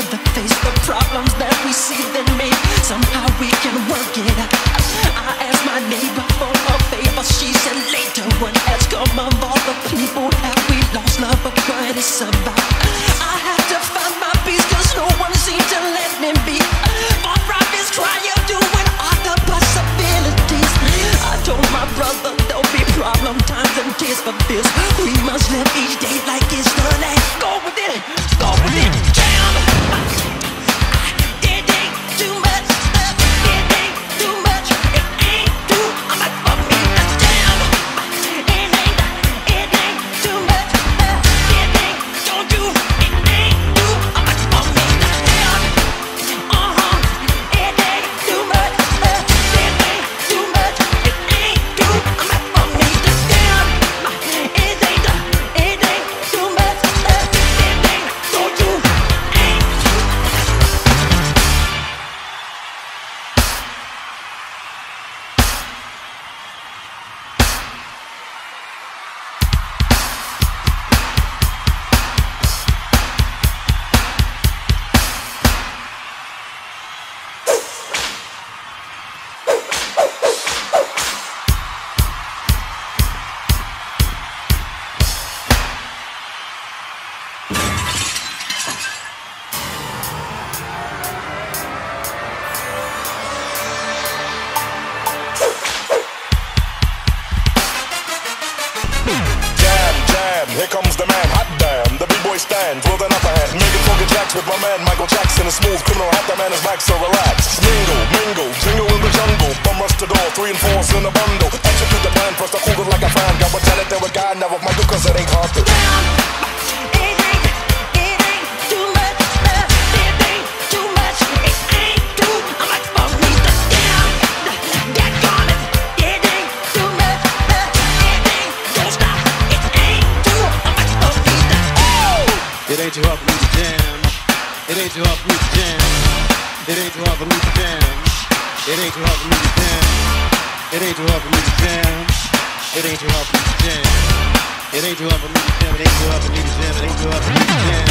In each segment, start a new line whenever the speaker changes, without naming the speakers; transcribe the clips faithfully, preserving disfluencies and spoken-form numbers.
together, face the problems that we see, then maybe somehow we can work it out. I asked my neighbor for a favor, she said later. What has come of all the people have we lost love of what it's about? I have to find my peace, cause no one seems to let me be. Far from this cry of doing all the possibilities. I told my brother there'll be problem times and tears for this. We must live each day like it's the last. Go with it, go with it, jam. It ain't too much, it ain't too much, it ain't too much for me to jam. It ain't, it ain't too much, it ain't, don't you, it ain't too much for me to jam. Uh-huh, it ain't too much, it ain't too much, it ain't too much for me to jam. It ain't, it ain't too much, it ain't, don't you, ain't.
Jam, jam, here comes the man, hot damn. The b-boy stands with an upper hand, making funky tracks with my man Michael Jackson. A smooth criminal, half the man is back, so relax. Mingle, mingle, jingle in the jungle. From rush to door, three and four in a bundle. Execute the plan, first I cool it like a fan. Got what tell it there with God, never Michael, cause it ain't hard to.
It ain't too hard for me to jam. It ain't too hard for me to jam. It ain't too hard for me to jam. It ain't too hard for me to jam. It ain't too hard for me to jam. It ain't too hard for me to jam. It ain't too hard for me to jam. It ain't too hard for me to jam. It ain't too hard for me to jam.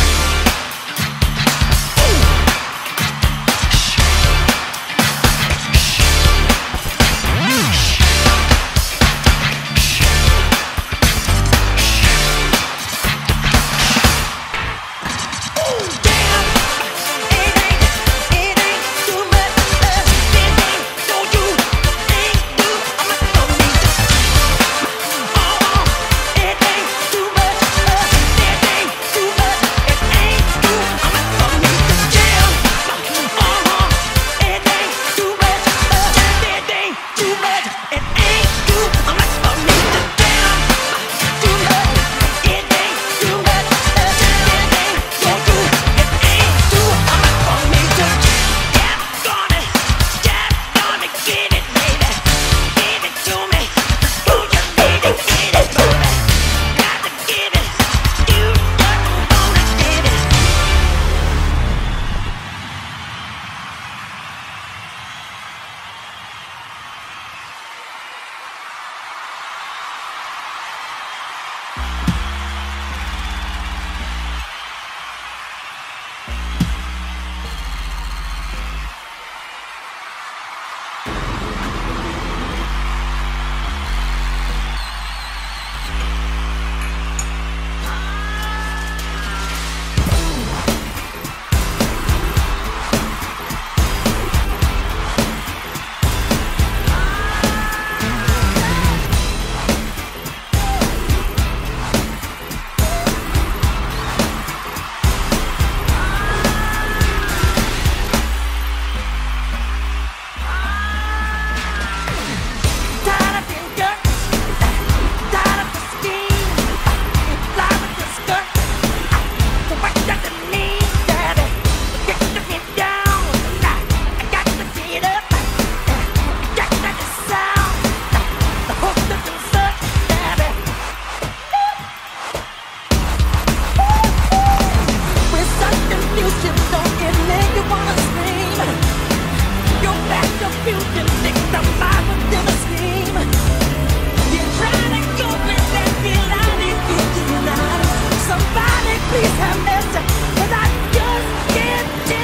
Please have mercy, 'cause I just can't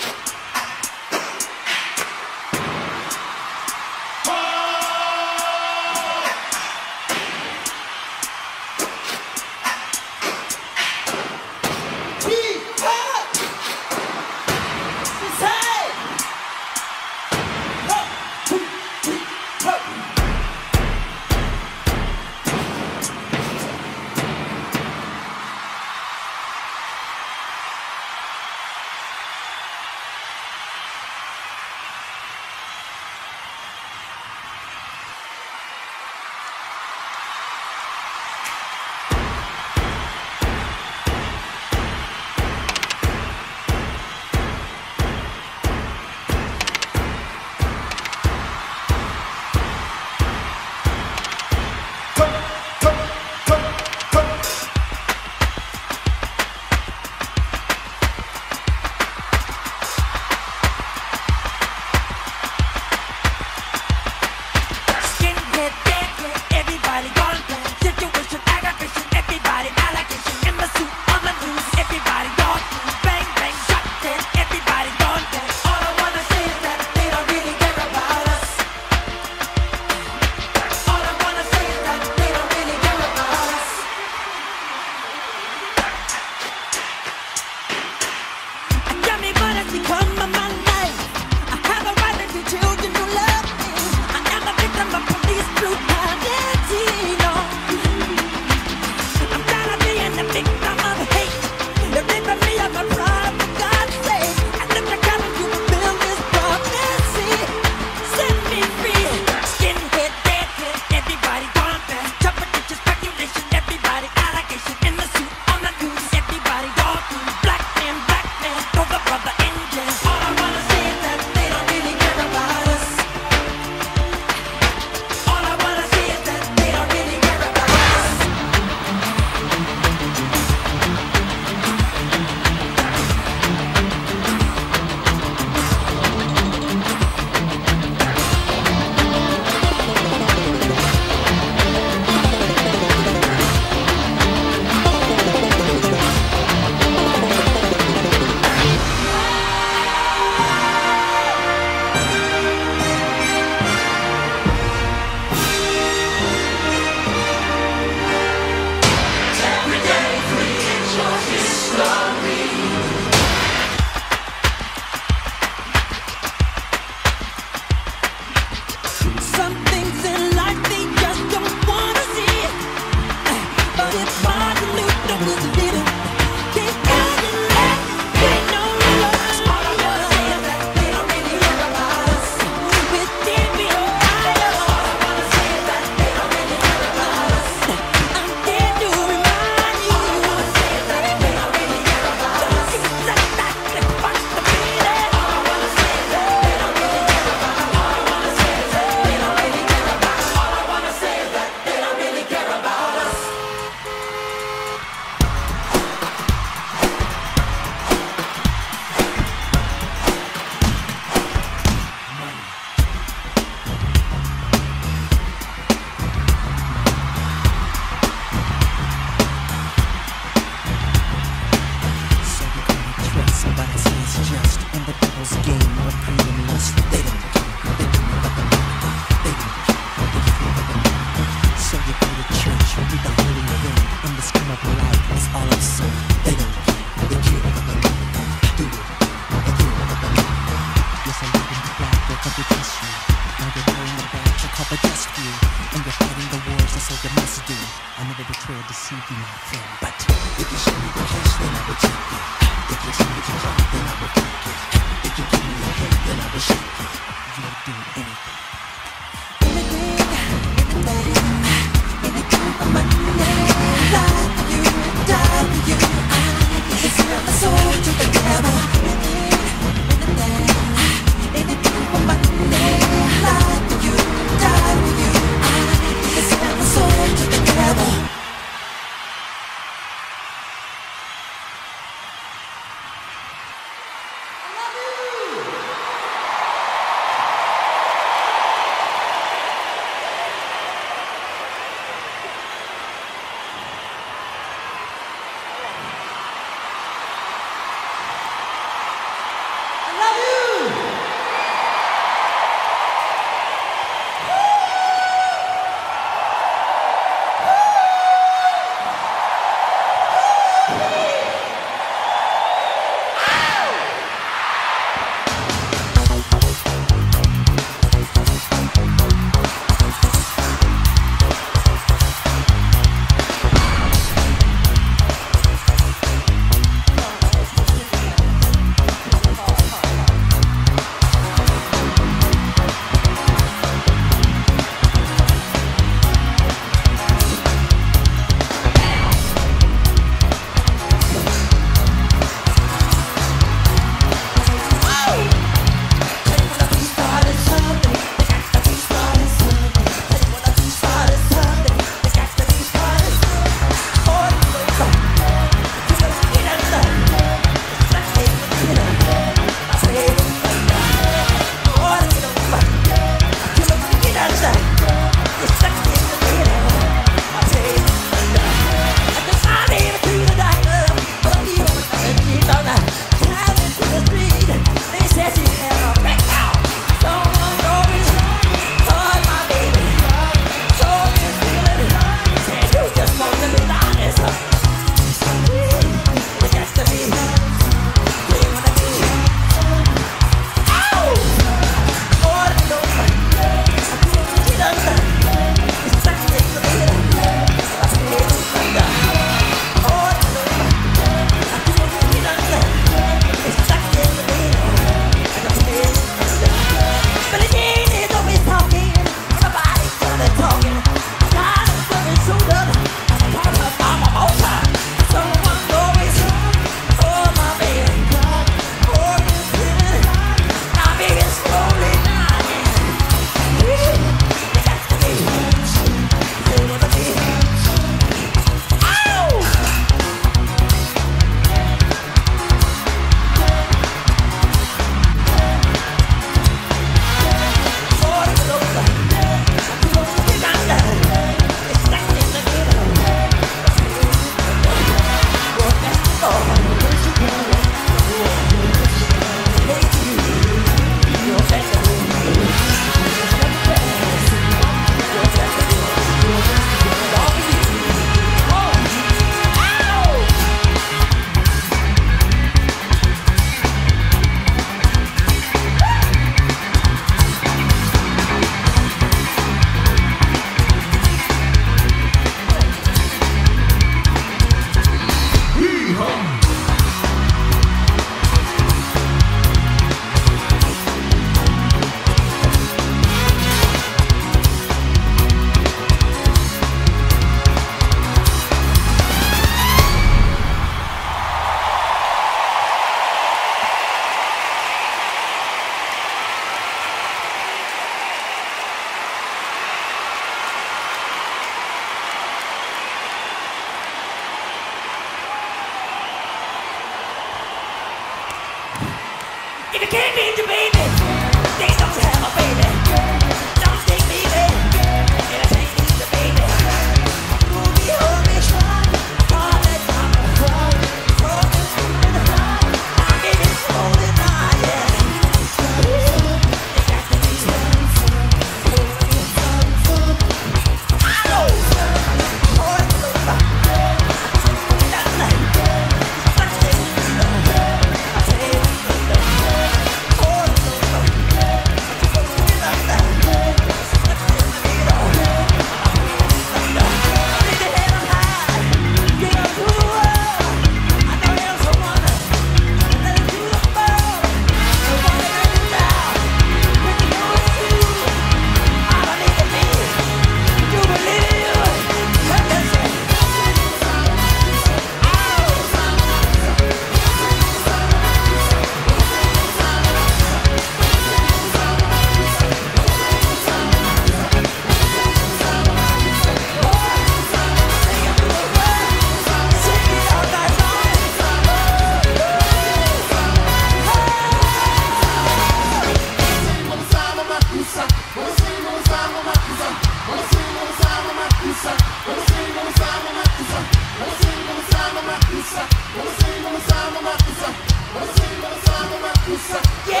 Yeah.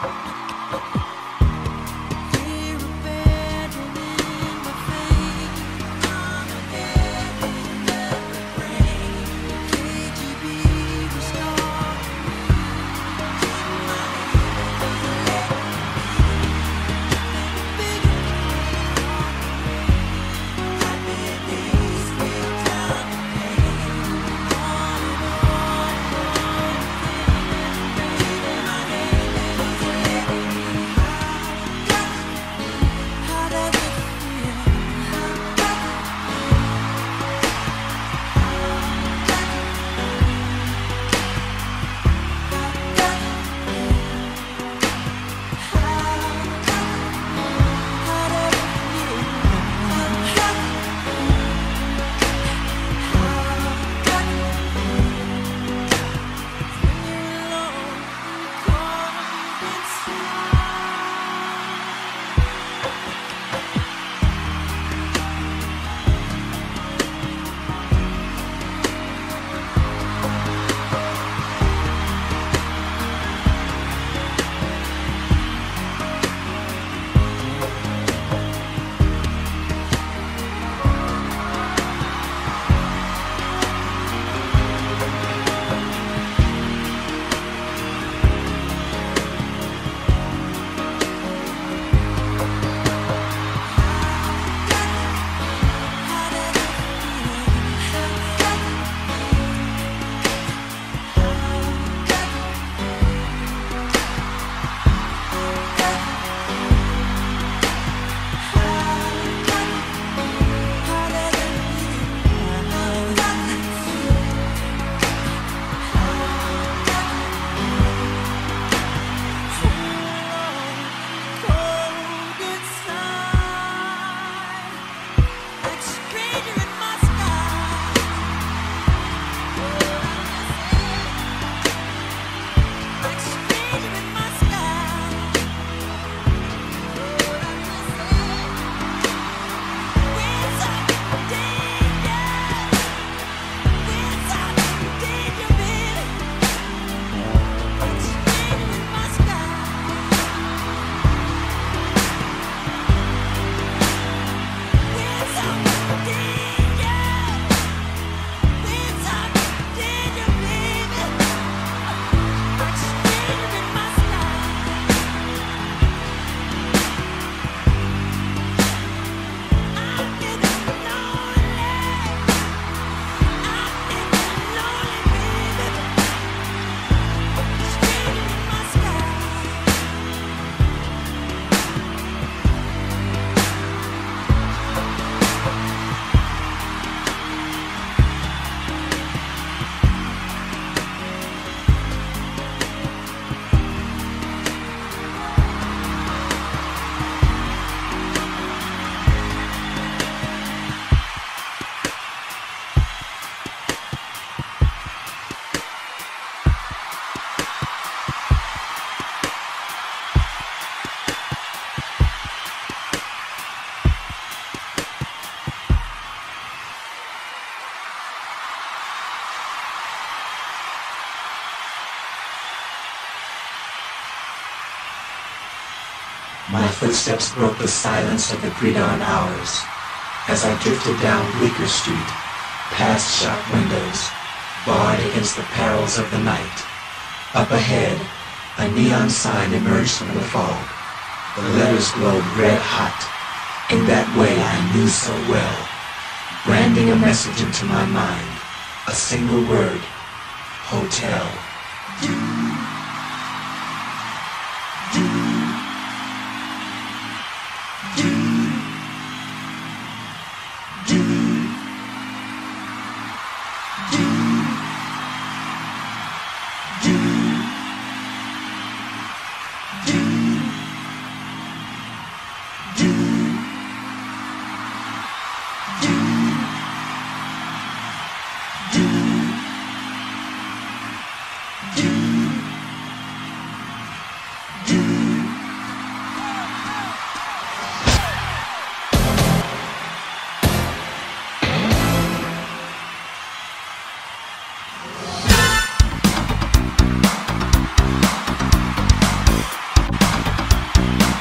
My footsteps broke the silence of the pre-dawn hours as I drifted down Bleecker Street, past shop windows, barred against the perils of the night. Up ahead, a neon sign emerged from the fog. The letters glowed red hot, in that way I knew so well, branding a message into my mind, a single word, hotel. Do, do.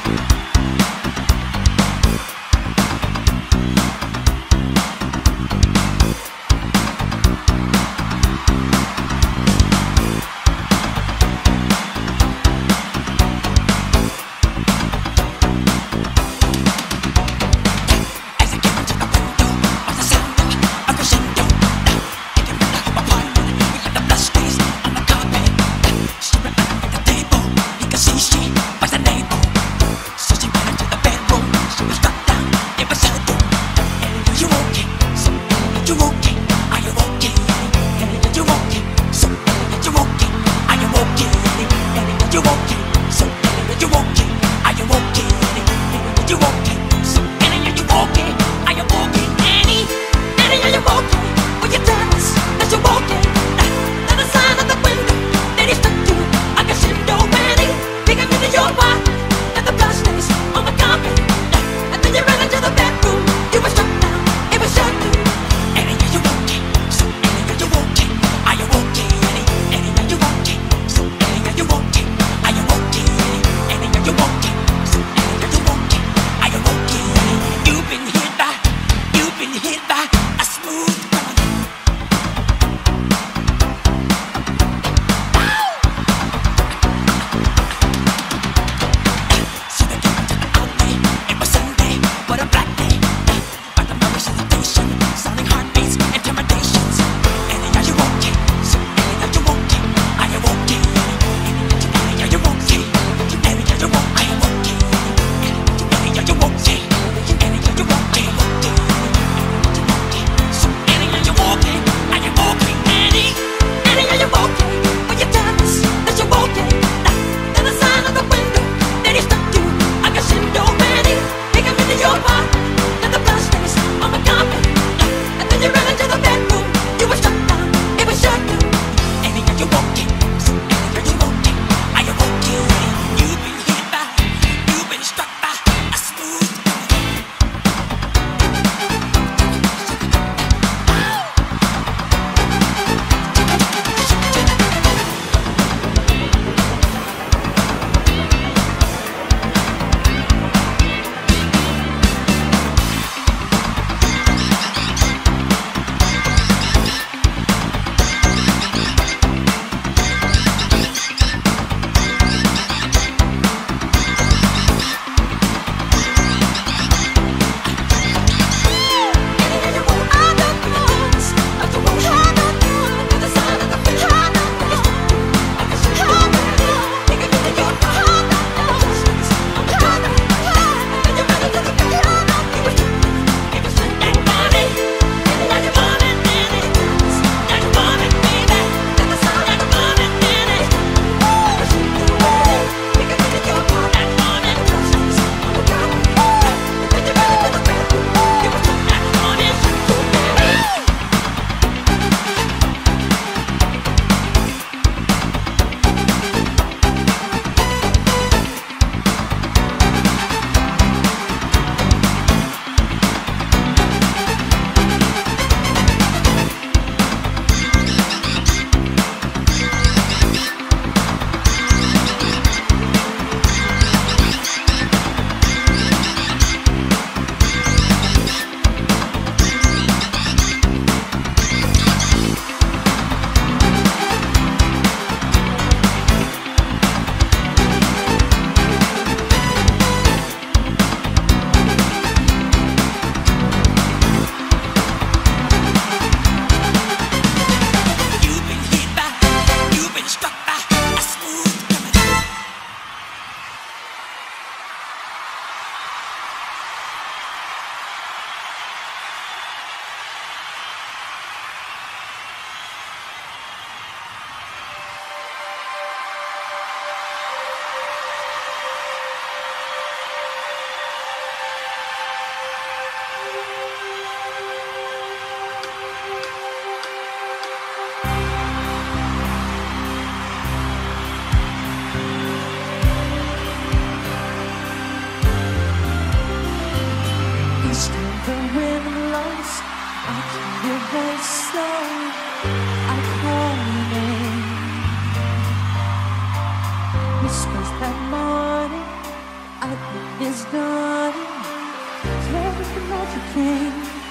Whispers that morning, I
starting. Tell everything that you can.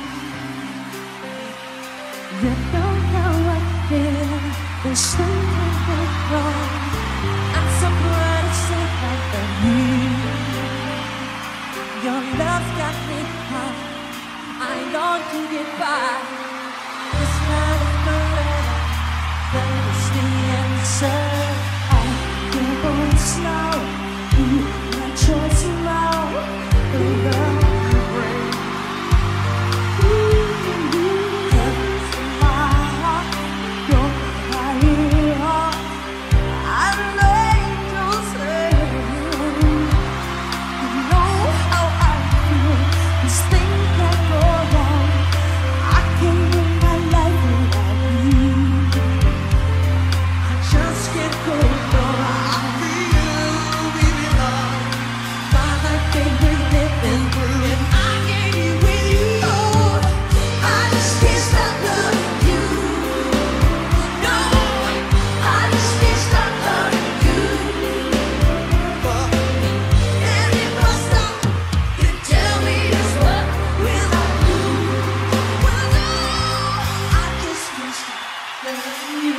You don't know what feel. There's something that's wrong. I'm so glad it's safe like that here. Your love got me high. I long to get by. This night is forever. That is the answer. I can't go slow. You my choice tomorrow. The love you bring. Heaven's in my heart. You're my hero. I'm an angel singing. You know how I feel. This thing can't go wrong. I can't live my life without you. I just can't go wrong. I feel we belong. My life ain't worth living through. If I can't be with you, I just can't stop loving you. No, I just can't stop loving you. And if I stop, you tell me just what will I do? Well, no, I just can't stop loving you.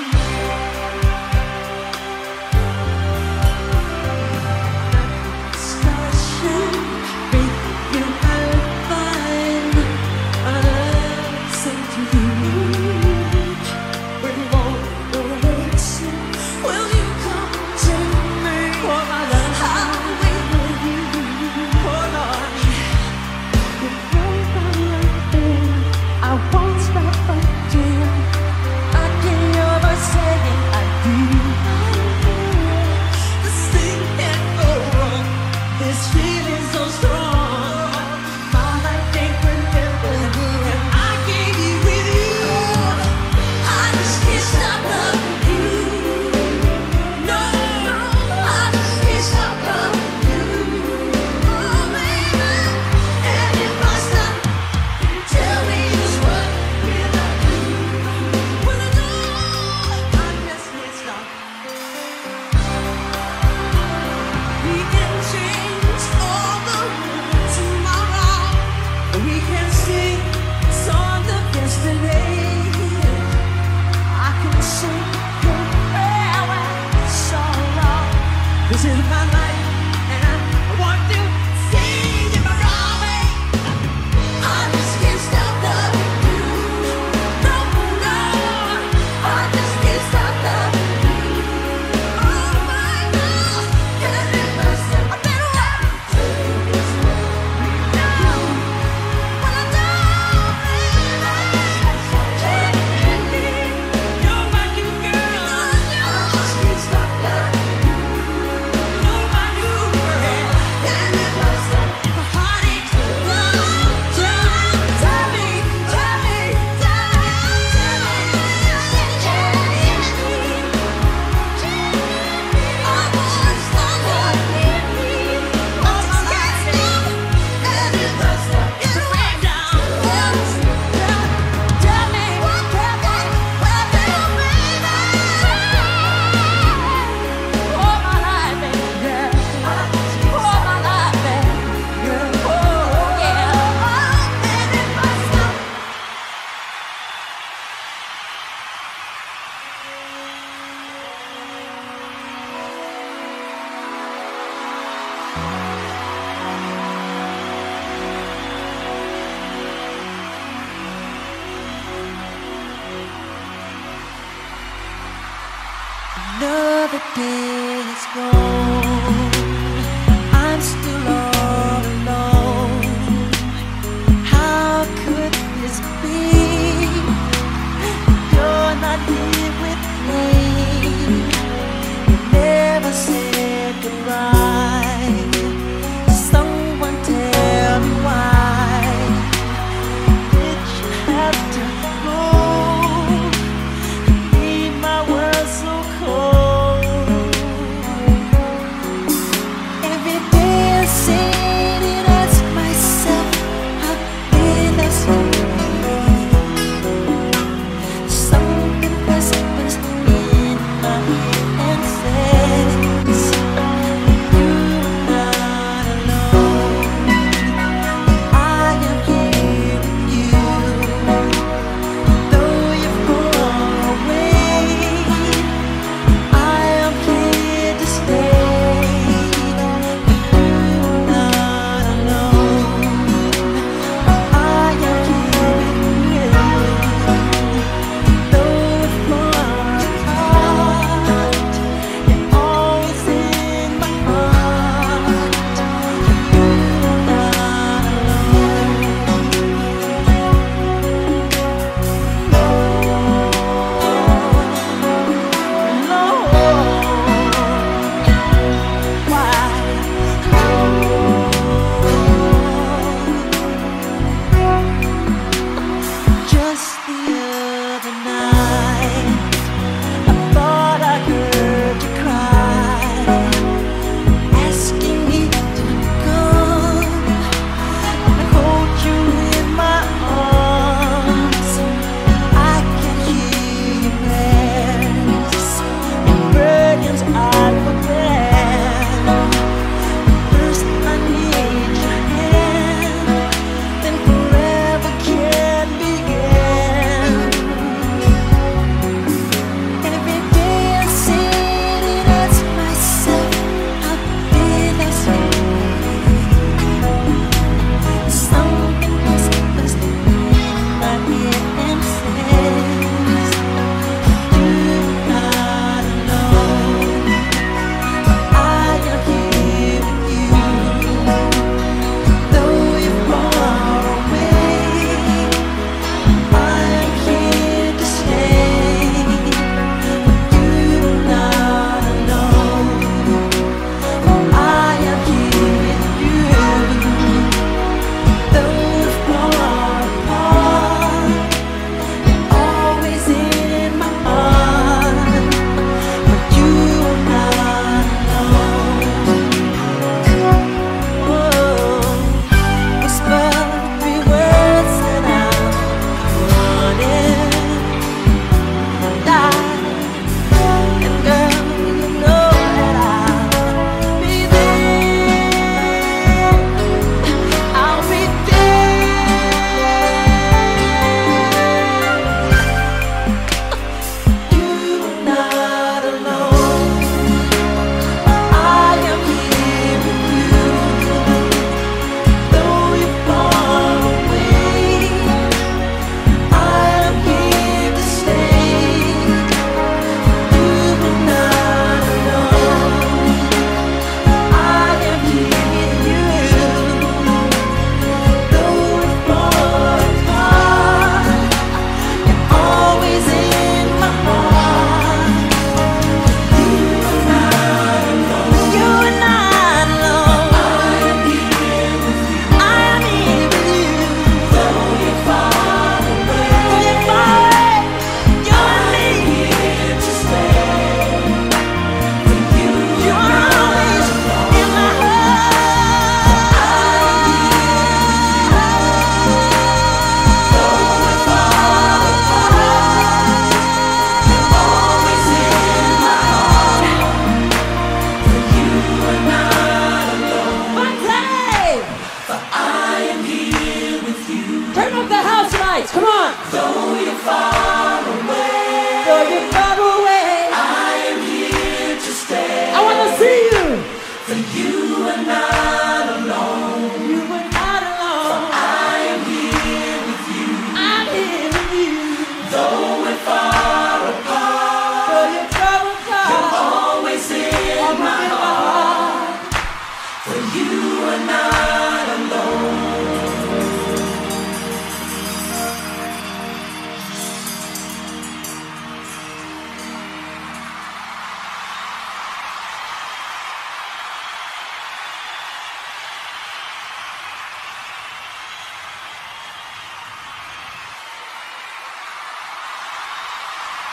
Discussion, break you out fine. I say to you, when more direction, will you come take me? Oh my love, I'll wait for you. Hold on, you know I'm right there. I won't stop until I can hear her saying I do. This thing can't go wrong. This feeling so strong. My life ain't remembered, and I can't be with you. I just can't stop loving you. No, I just can't stop loving you. Oh, baby, and if I stop, you tell me just what will I do? Well, I know I just can't stop. We can change all the rules tomorrow. We can sing songs of yesterday. I can sing your prayer when sorrow. This is my life, and I want to sing it my own way. I just can't stop loving you. No, no, I just can't stop loving you. Oh my God, can it last? I've been waiting to this moment. No, when I don't believe it, you're my new girl. I just can't stop loving you. No,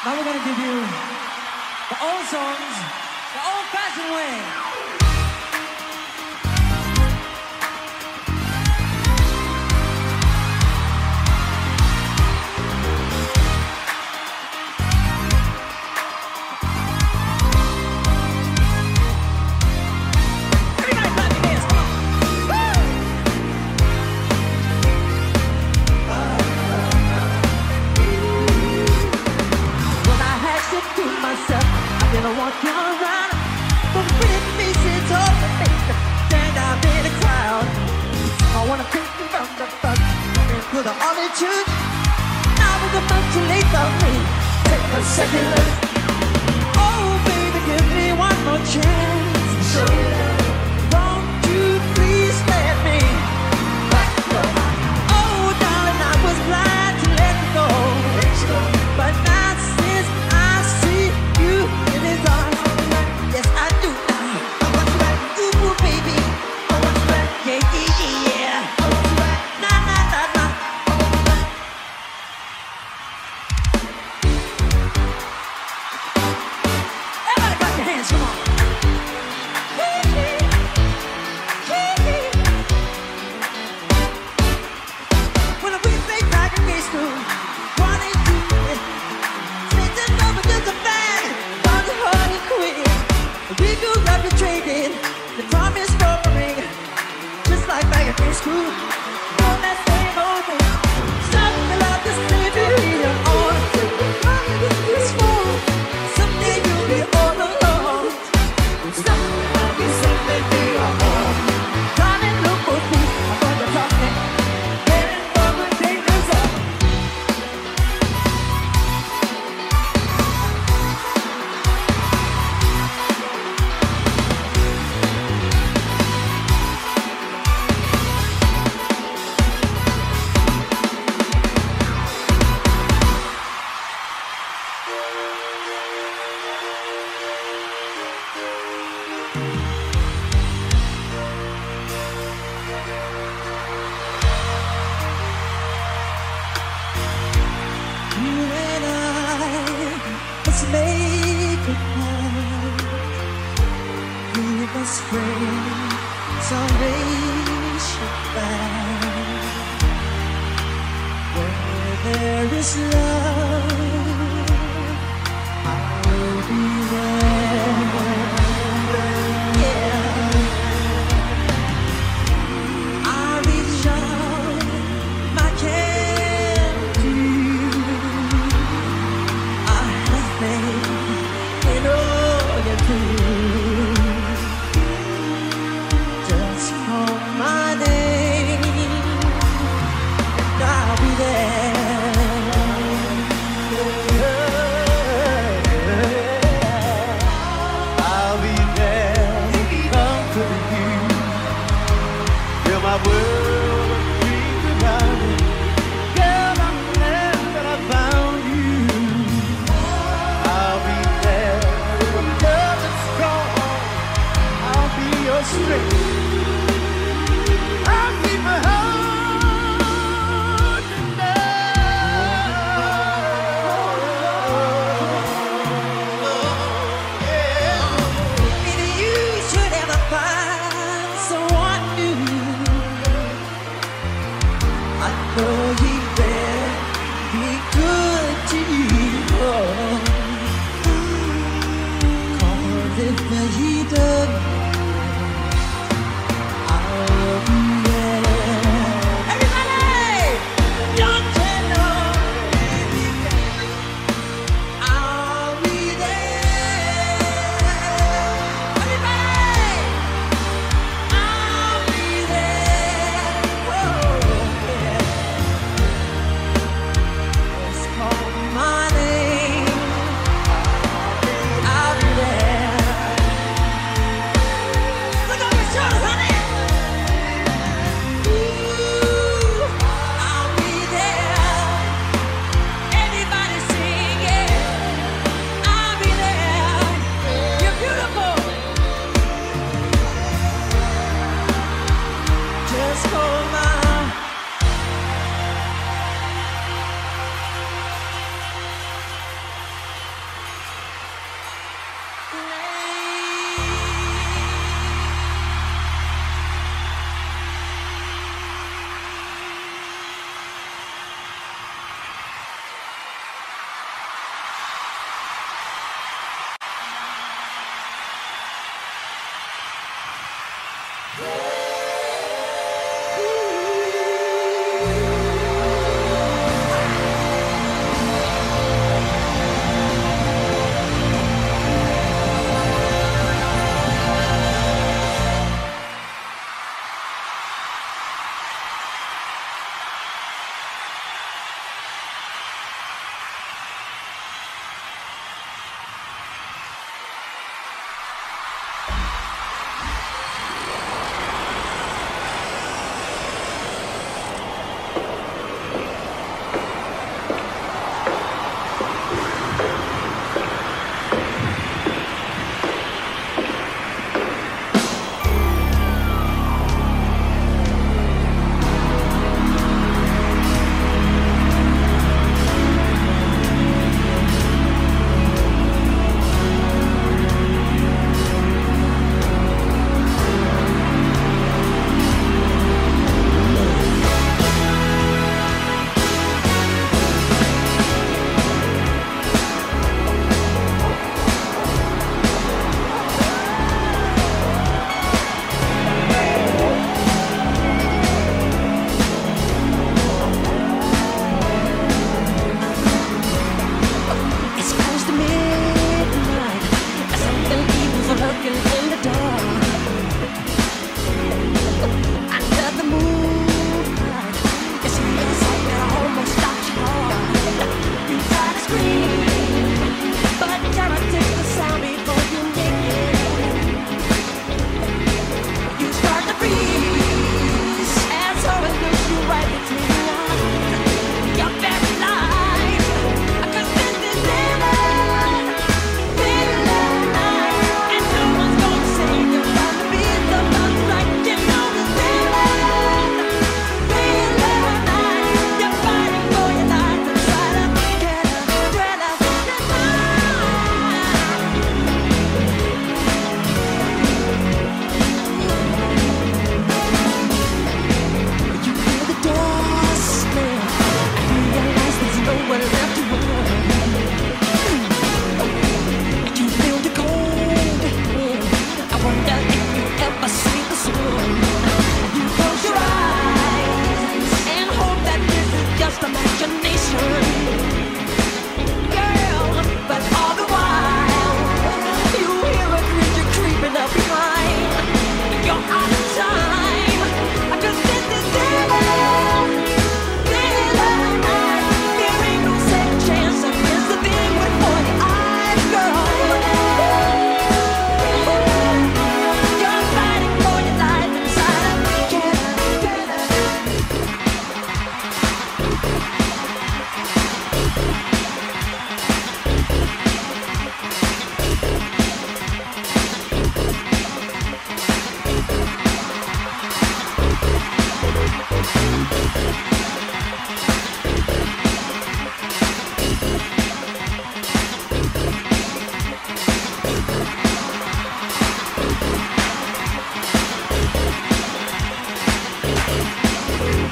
Now we're gonna give you the old songs, the old-fashioned way. Walking around, but with me sits all the things stand out in the crowd. I wanna pick you from the fuck and put the altitude. Now is the much too late for me. Take a second look. Oh baby, give me one more chance. Show you love. Won't you please let me back up? Oh darling, I was blind to let go. But now since I see you in his arms, yes I do now. Ooh baby, yeah yeah yeah. Nah nah nah nah. Everybody clap your hands, come on. When we play back in East School, one and two, sitting over just a fan, on the honey queen. We do love you trading, the promise for a ring, just like back in East School. On that same old thing, something about this baby on. This fall, someday you'll be all alone. Something about this baby on. Darling, look for me, I'm gonna talk it. Getting from the dangers up. You and I must make a point. We must bring salvation back. Where there is love, I'll be there. Yeah, I'll reach out my hand to you. I have faith in all you do. Just call my name and I'll be there.
I'll be there, comforting you. Fill my world with dreams about you. Girl, I'm glad that I found you. I'll be there, when love is strong. I'll be your strength. I'll keep my heart tonight.
Maybe you should ever find someone new. I know he better be good to you. Cause if he doesn't,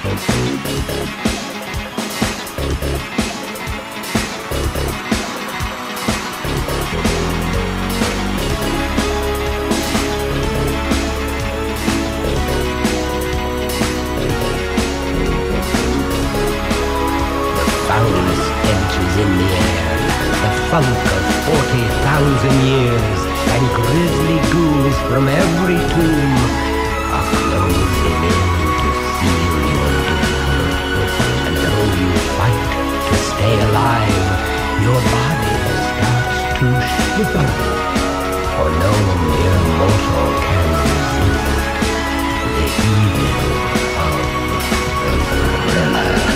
Foulest stenches in the air, the funk of forty thousand years, and grisly ghouls from every tomb are closing in to seal your doom. And though you fight to stay alive, your body starts to shiver, for no mere mortal can resist the evil of the thriller.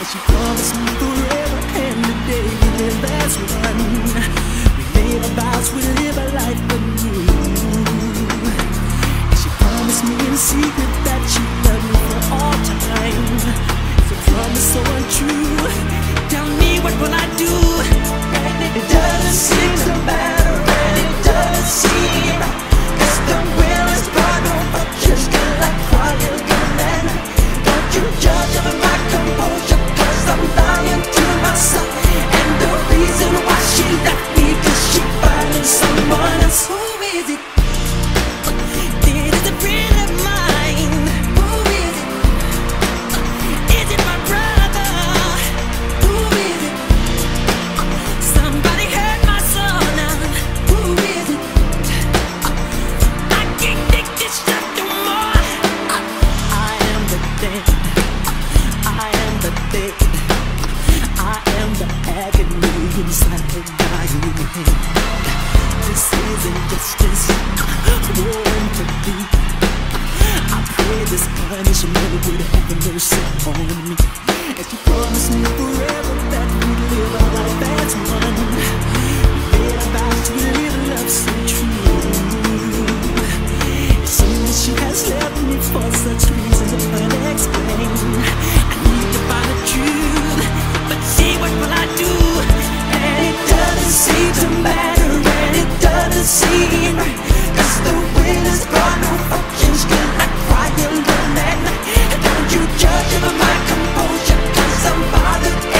And she promised me forever and the day the last one. We made our vows we'd live a life anew. And she promised me in secret that she'd love me for all time. It's a promise so untrue. Tell me, what will I do? And it doesn't seem to matter, and it doesn't seem right, 'cause the will is gone over, just like quiet man. Don't you judge over my composure, 'cause I'm lying to myself. And the reason why she left me, 'cause she finding someone else. Who is it? It is a friend of mine. Who is it? Is it my brother? Who is it? Somebody hurt my soul now. Who is it? I can't take this stuff no more. I, I am the dead. I am the dead. I am the agony inside the dying head. This isn't justice. War to be. I pray this punishment would have mercy on me. And she promised me forever that we'd live our life as one. We made our vows to live love so true. It seems that she has left me for such reasons unexplained. I need to find the truth, but see, what will I do? And it doesn't seem to matter, and it doesn't seem right, 'cause the wind is gone over, just like quiet man. Don't you judge over my composure, 'cause I'm bothered.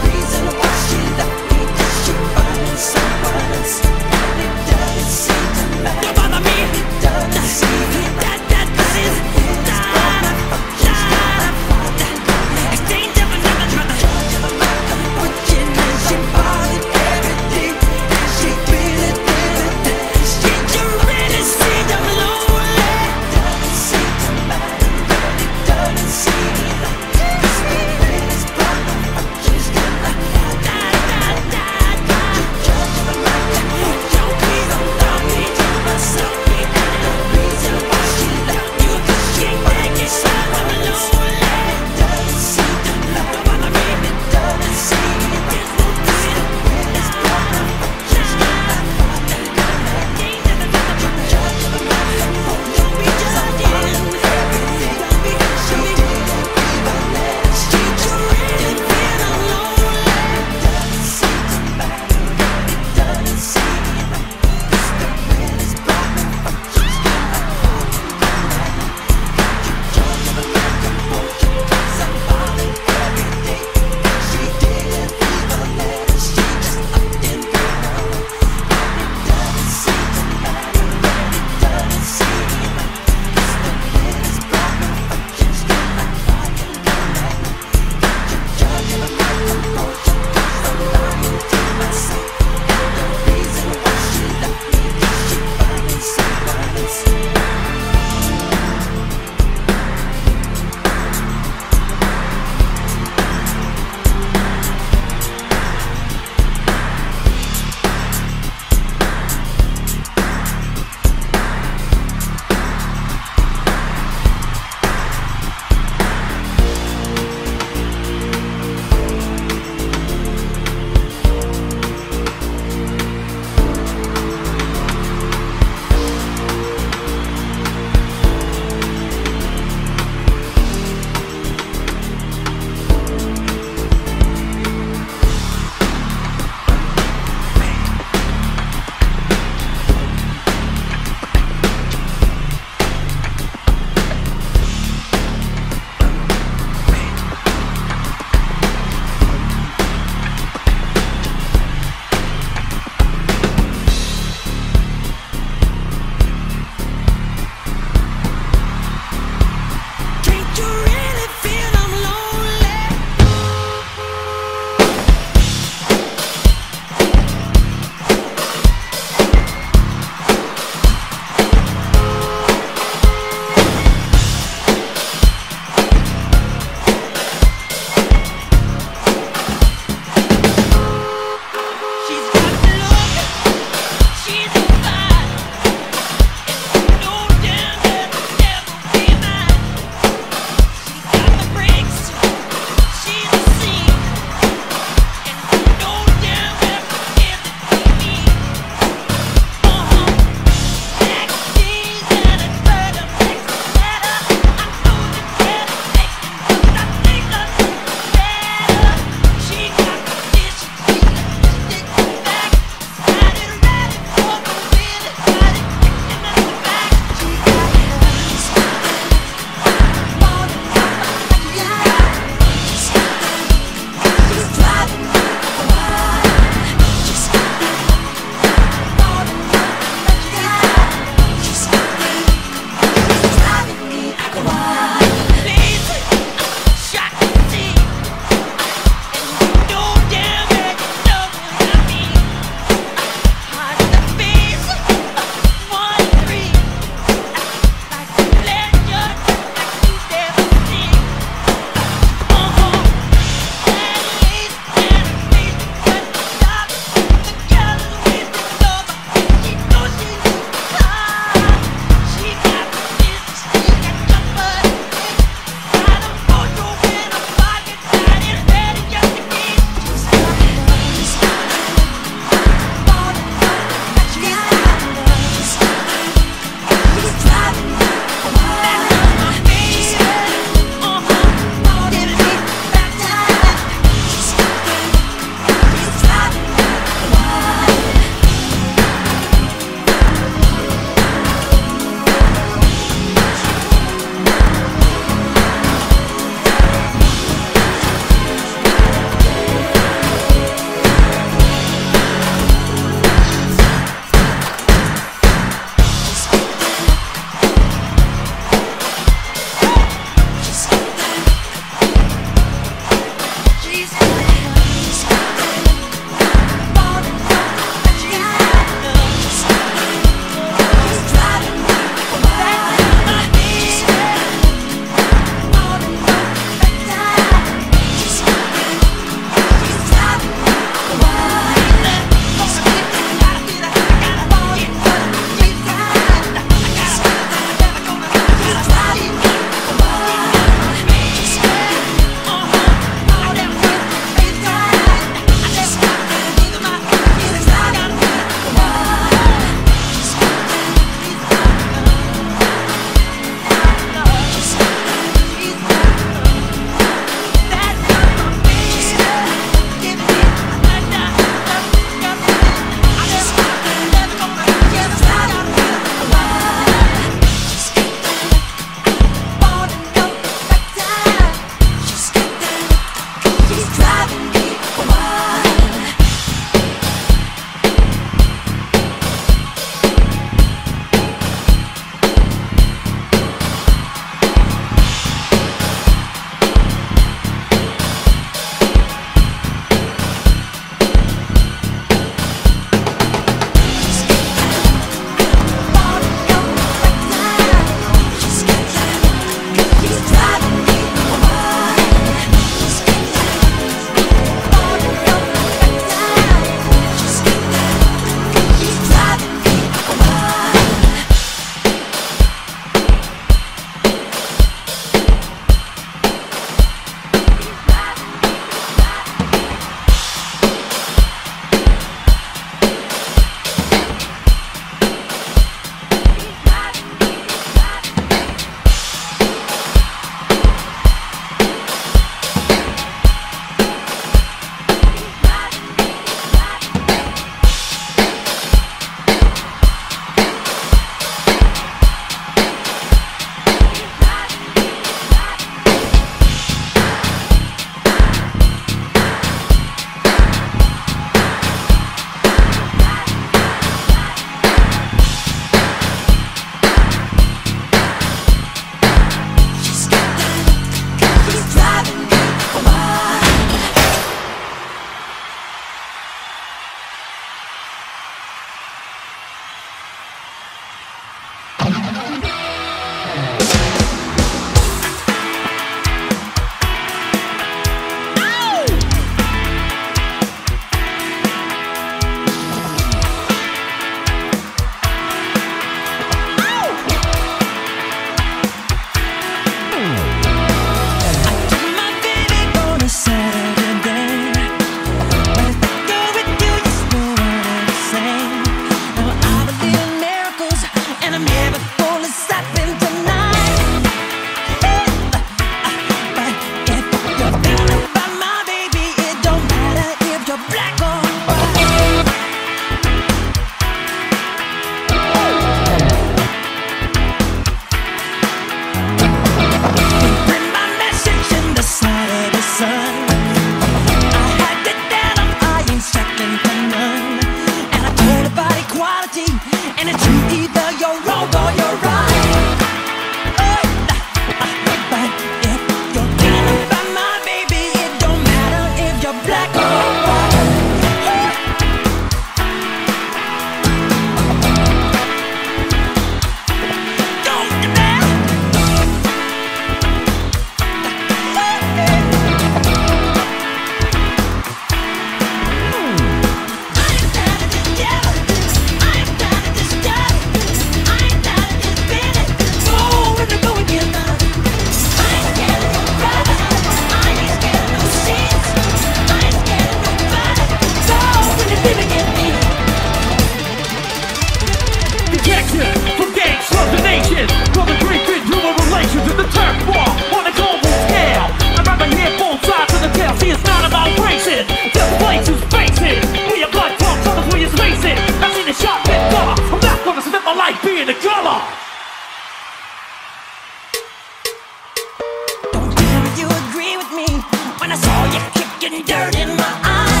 when I saw you kicking dirt in my eye.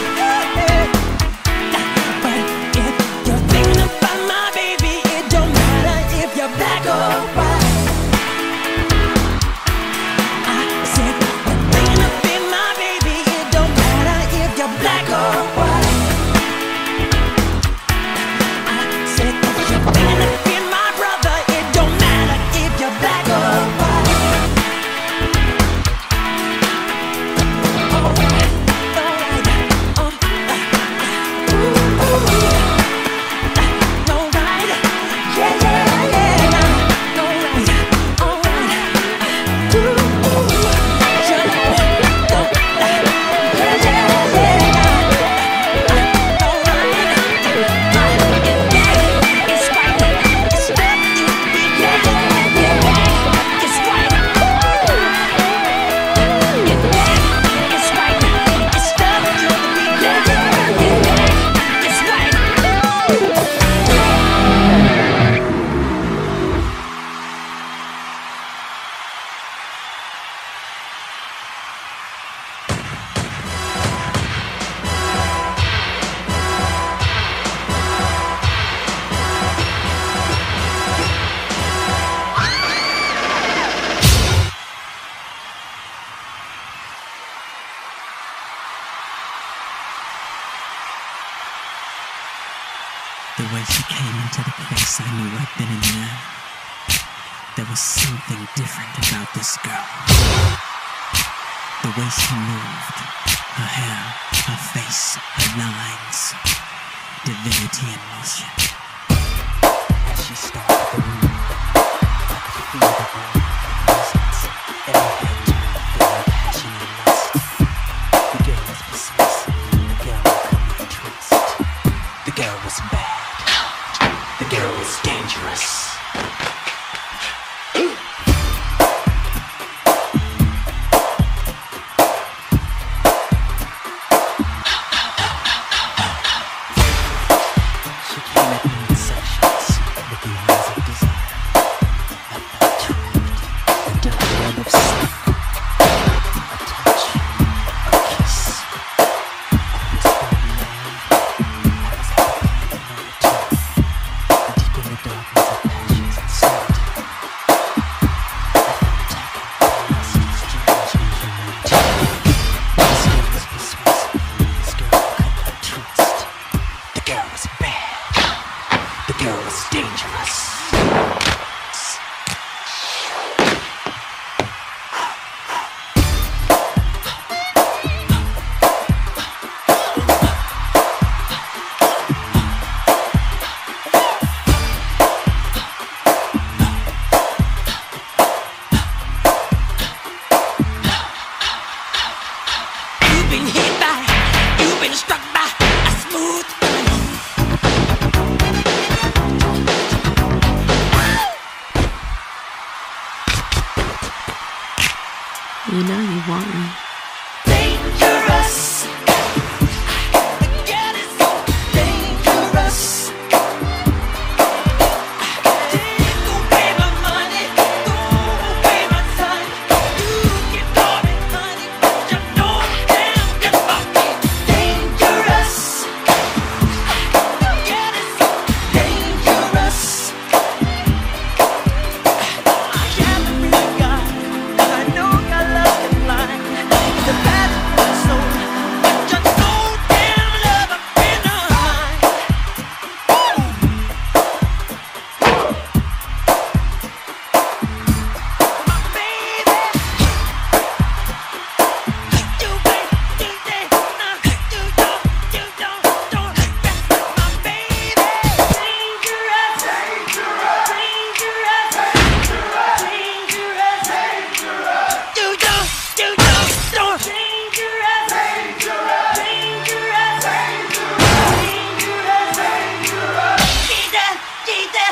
But if you're thinking about my baby, it don't matter if you're black or white. I said, you're thinking about my baby, it don't matter if you're black or white. I said, if you're thinking about my brother, it don't matter if you're black or white.
The way she came into the place, I knew right then and there. There was something different about this girl. The way she moved, her hair, her face, her lines, divinity in motion. As she stalked the room, I could feel the warm presence. Every head turned, feeling passion and lust. The girl was persuasive, the girl I couldn't trust. The girl was bad. The girl was dangerous. She came at me in sections with the eyes of desire. I felt intrigued, the dirty web of sin. A touch, a kiss, a whispered name. I was at the point of no return. Deep in the darkness of passions and sight, I felt taken by lust's strange inhumanity. This girl was persuasive, this girl I could not trust. The girl was bad, the girl was dangerous. You've been hit by, you've been struck by a smooth criminal.
You know you want me.
Dangerous. The girl is so dangerous. Take away my money, throw away my time. You can call me honey, but you know damn good about me. Dangerous. The girl is so dangerous. I can't believe God, 'cause I know God loves me blind. The bad in my soul, but you know damn love I've been behind. My baby, you ain't, you ain't, nah, you don't, you don't, don't mess with my baby. Dangerous, dangerous, dangerous, dangerous, dangerous. You don't, you don't, don't. Dangerous, dangerous, dangerous, dangerous, dangerous. Jesus, Jesus.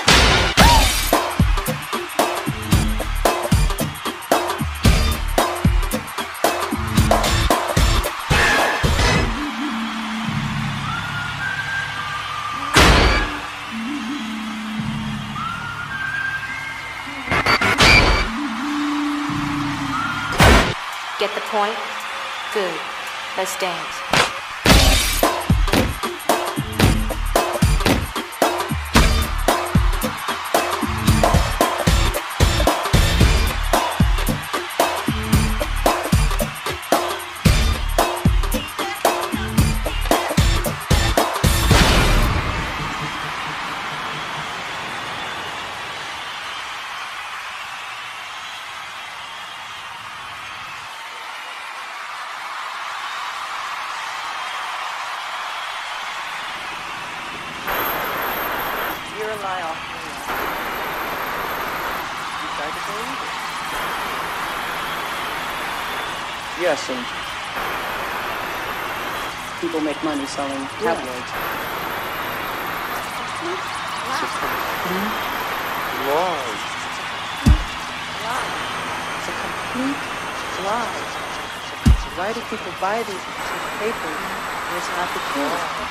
Get the point?
Good. Let's dance.
Yes, and people make money selling tabloids.
Lie.
It's a complete lie. So why do people buy these papers? It's not the truth.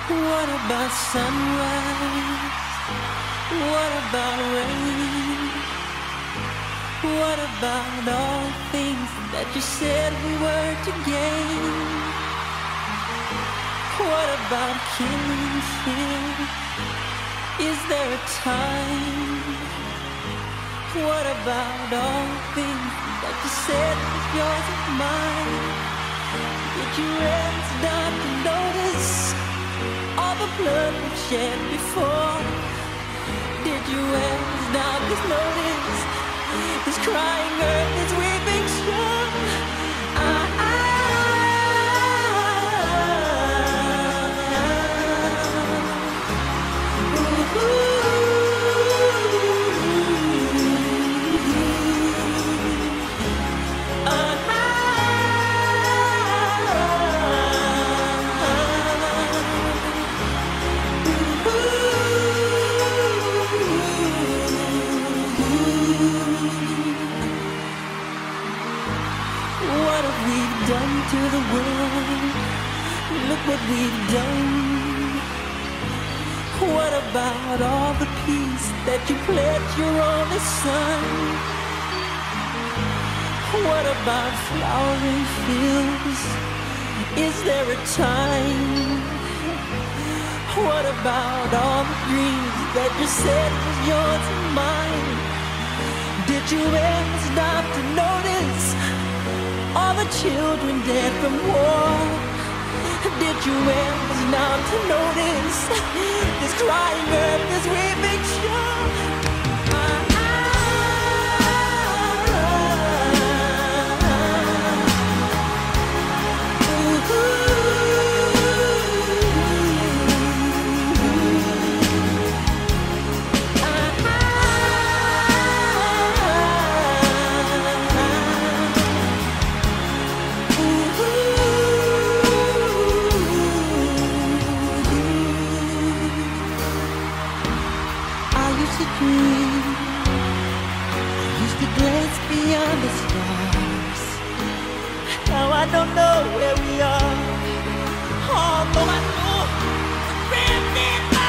What about sunrise? What about rain? What about all things that you said we were to gain? What about killing fear? Is there a time? What about all things that you said was yours and mine? Did you ever stop to notice all the blood we've shed before? Did you ever stop to notice this crying earth, this weeping shore? I, I, ooh, ooh. Done to the world, look what we've done. What about all the peace that you pledged your only son? What about flowering fields? Is there a time? What about all the dreams that you said was yours and mine? Did you ever stop to notice all the children dead from war? Did you ever stop to notice this crying earth, this weeping shore? Beyond the stars, now I don't know where we are, although I know we're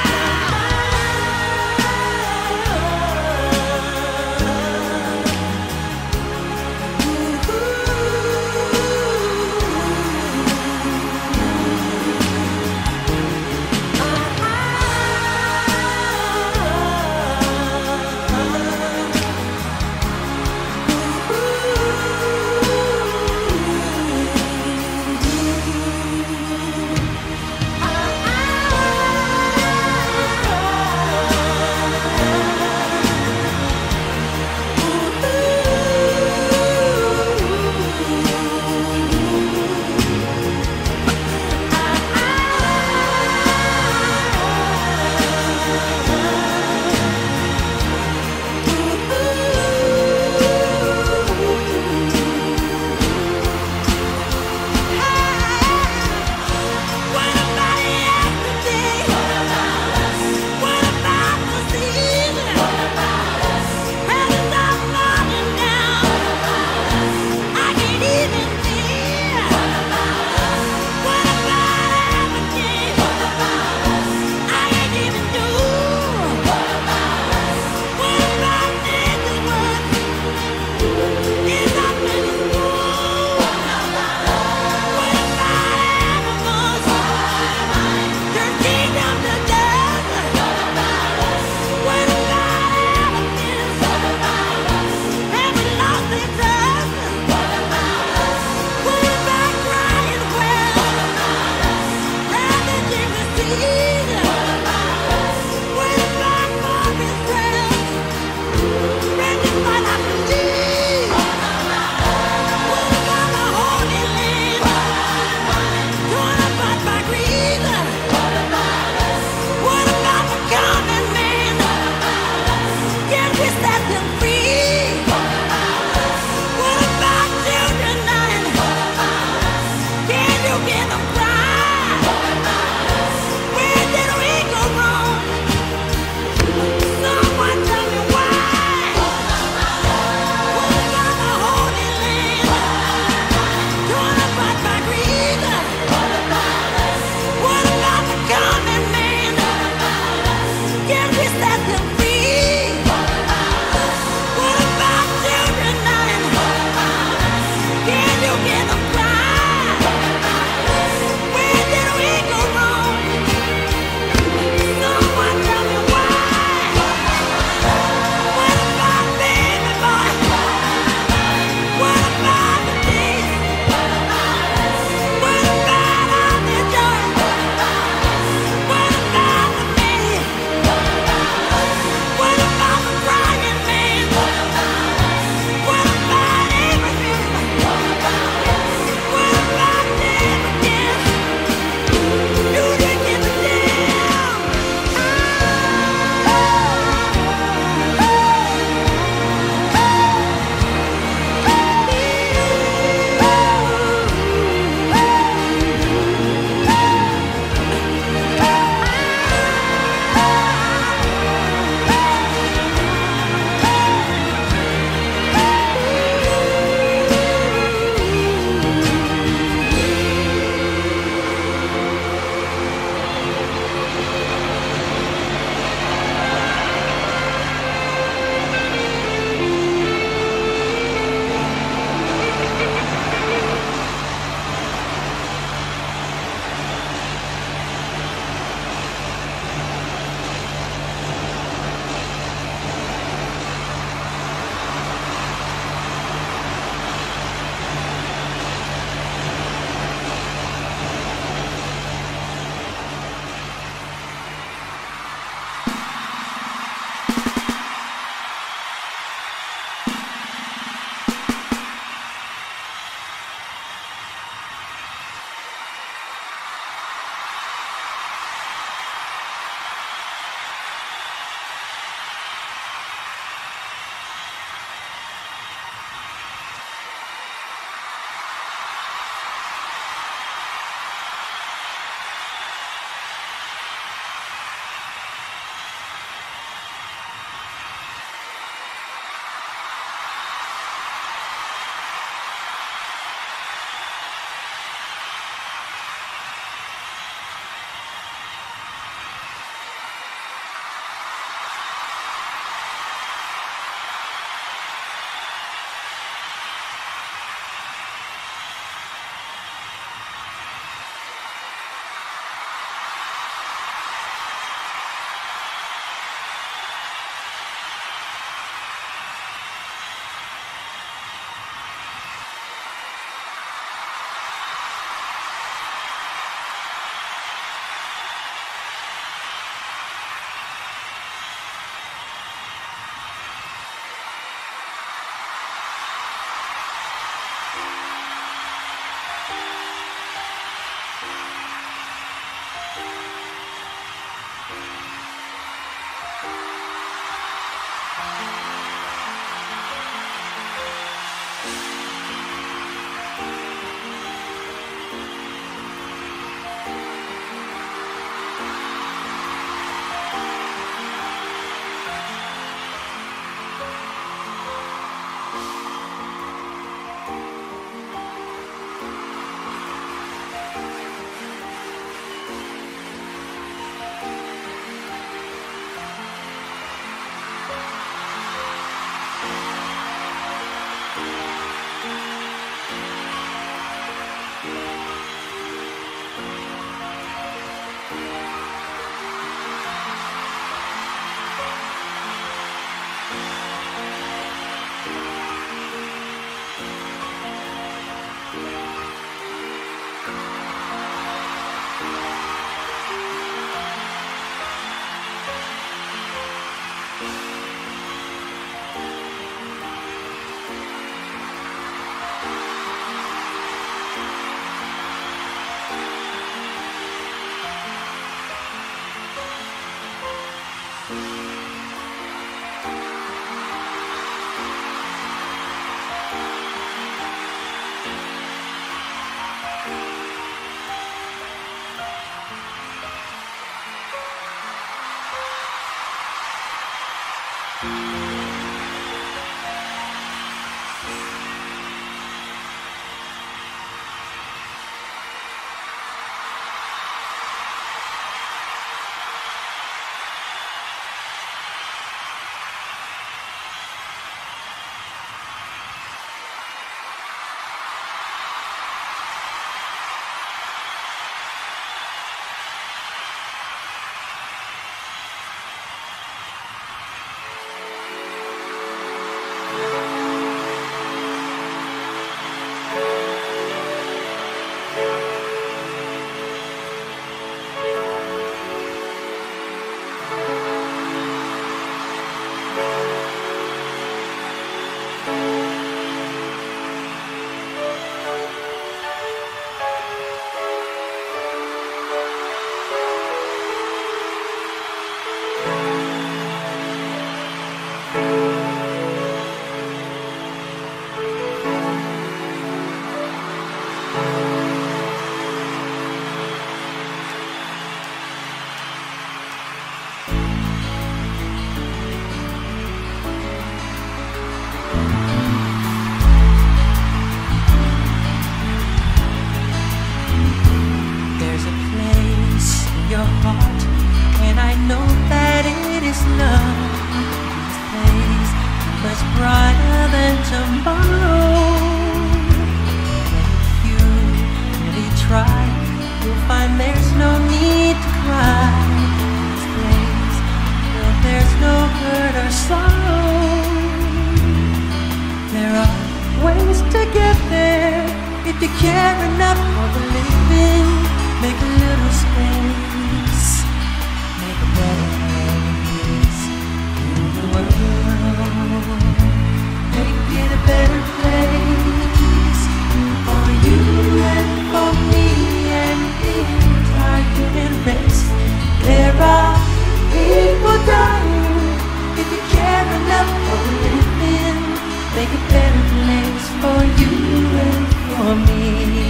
care enough for the living, make a little space, make a better place in the world, make it a better place for you and for me and the entire human race. There are people dying. If you care enough for the living, make a better place for you and for me.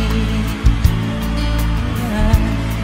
Yeah.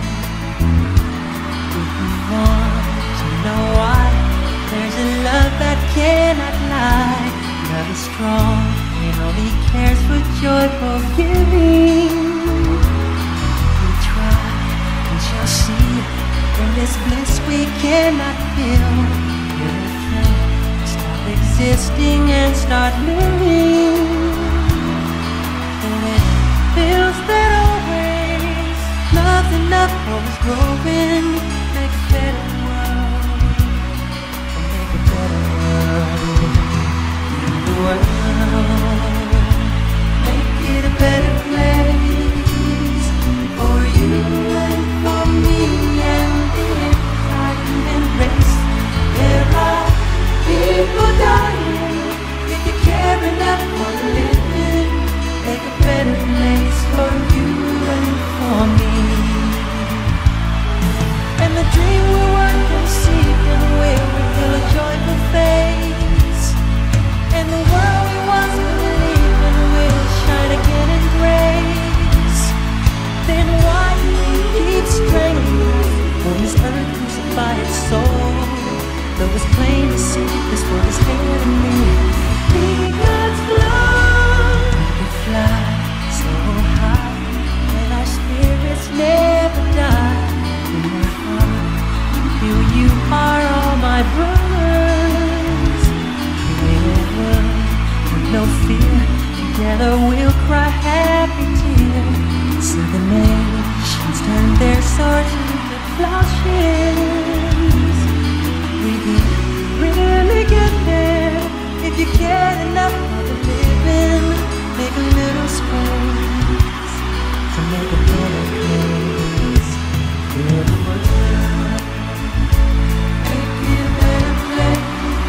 If you want to know why, there's a love that cannot lie. Love is strong, it only cares for joyful giving. We try, we shall see. In this bliss we cannot feel. We're afraid, stop existing and start living. And it feels that always love's enough, always growing. Make a better world, make a better world, the world, make it a better place for you and for me and the entire human race. There are people dying. If you care enough for the living, make a better place for you and for me. And the dream we were conceived in will reveal a joyful face. And the world we once believed in will shine again in grace. Then why do we keep strangling us when this earth crucified its soul? Though it's plain to see this world is hailing me. Be God's love. We fly so high that our spirits never die. In my heart, feel you are all my brothers. Create a world with no fear. Together we'll cry happy tears. So the nations turn their swords into plowshares. We can really get there if you care enough for the living. Make a little space to make a better place for the world. Make it a better place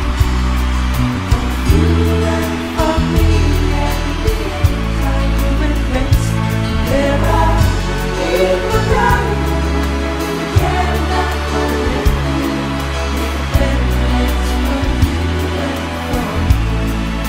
for you and for me and the entire human race. There are people dying. If you care enough for the living, make a better place for you and for me.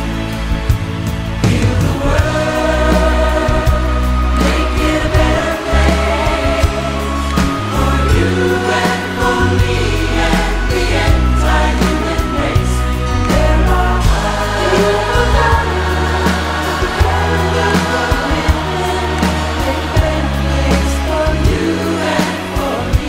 Heal the world, make it a better place for you and for me and the entire human race. There are people dying. If you care enough for the living, make a better place for you and for me.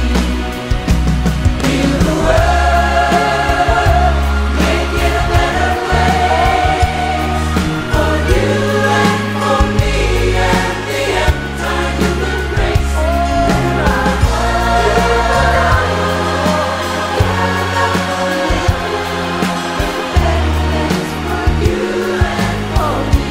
Heal the world, make it a better place for you and for me and the entire human race. There are people dying. Care enough for the living, make a better place for you and for me.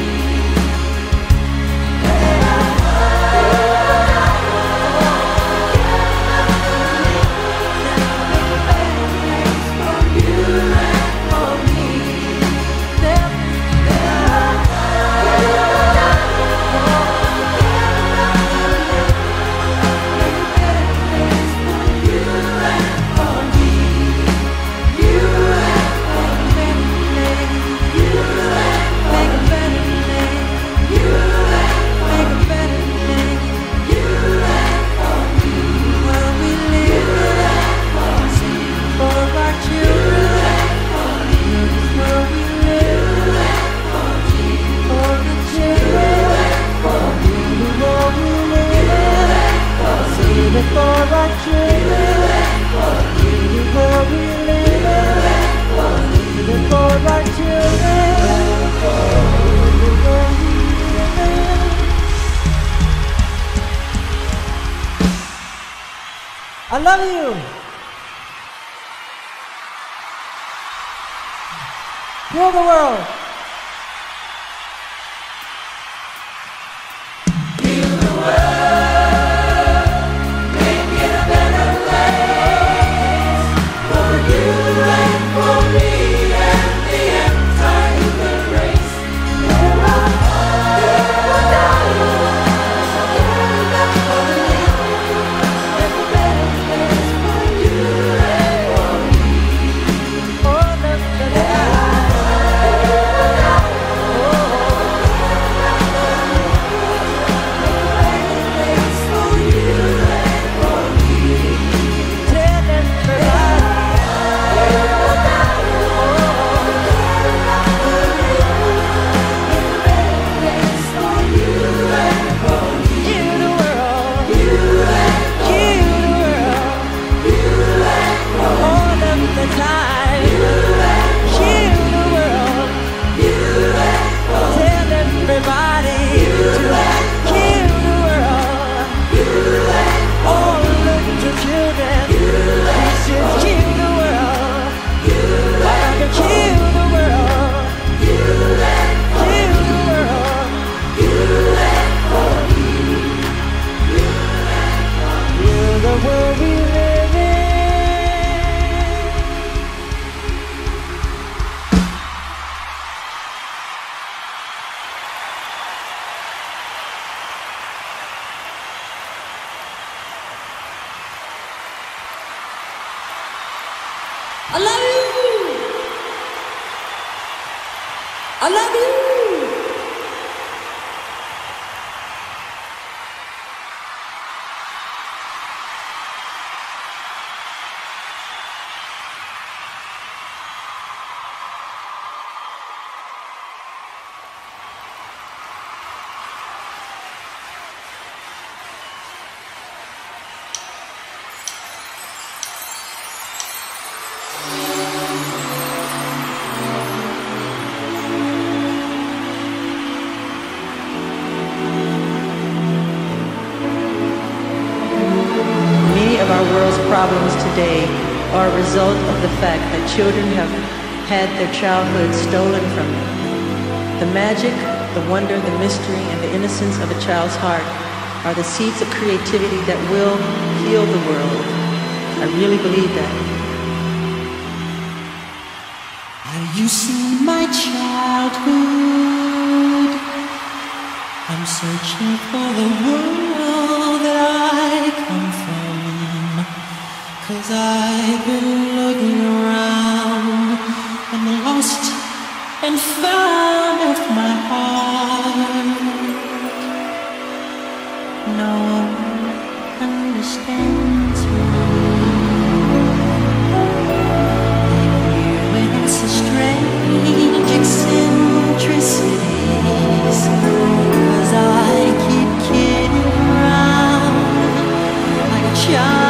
There are people dying. Care enough for the living, make a better place for you and for me. There, there are people dying. Care enough for the living, make a better place for you and for me. You and for me, you and make a better place. You and make a better place. You and for me, where we live for our children. Where we live for the children. Where we live for our children. Where we live for our children. I love you. Heal the world. I love you. I love you.
Problems today are a result of the fact that children have had their childhood stolen from them. The magic, the wonder, the mystery, and the innocence of a child's heart are the seeds of creativity that will heal the world. I really believe that.
Have you seen my childhood? I'm searching for the world that I come from. 'Cause I've been looking around and lost and found of my heart. No one understands me. Here is a strange eccentricities. 'Cause I keep kidding around like a child.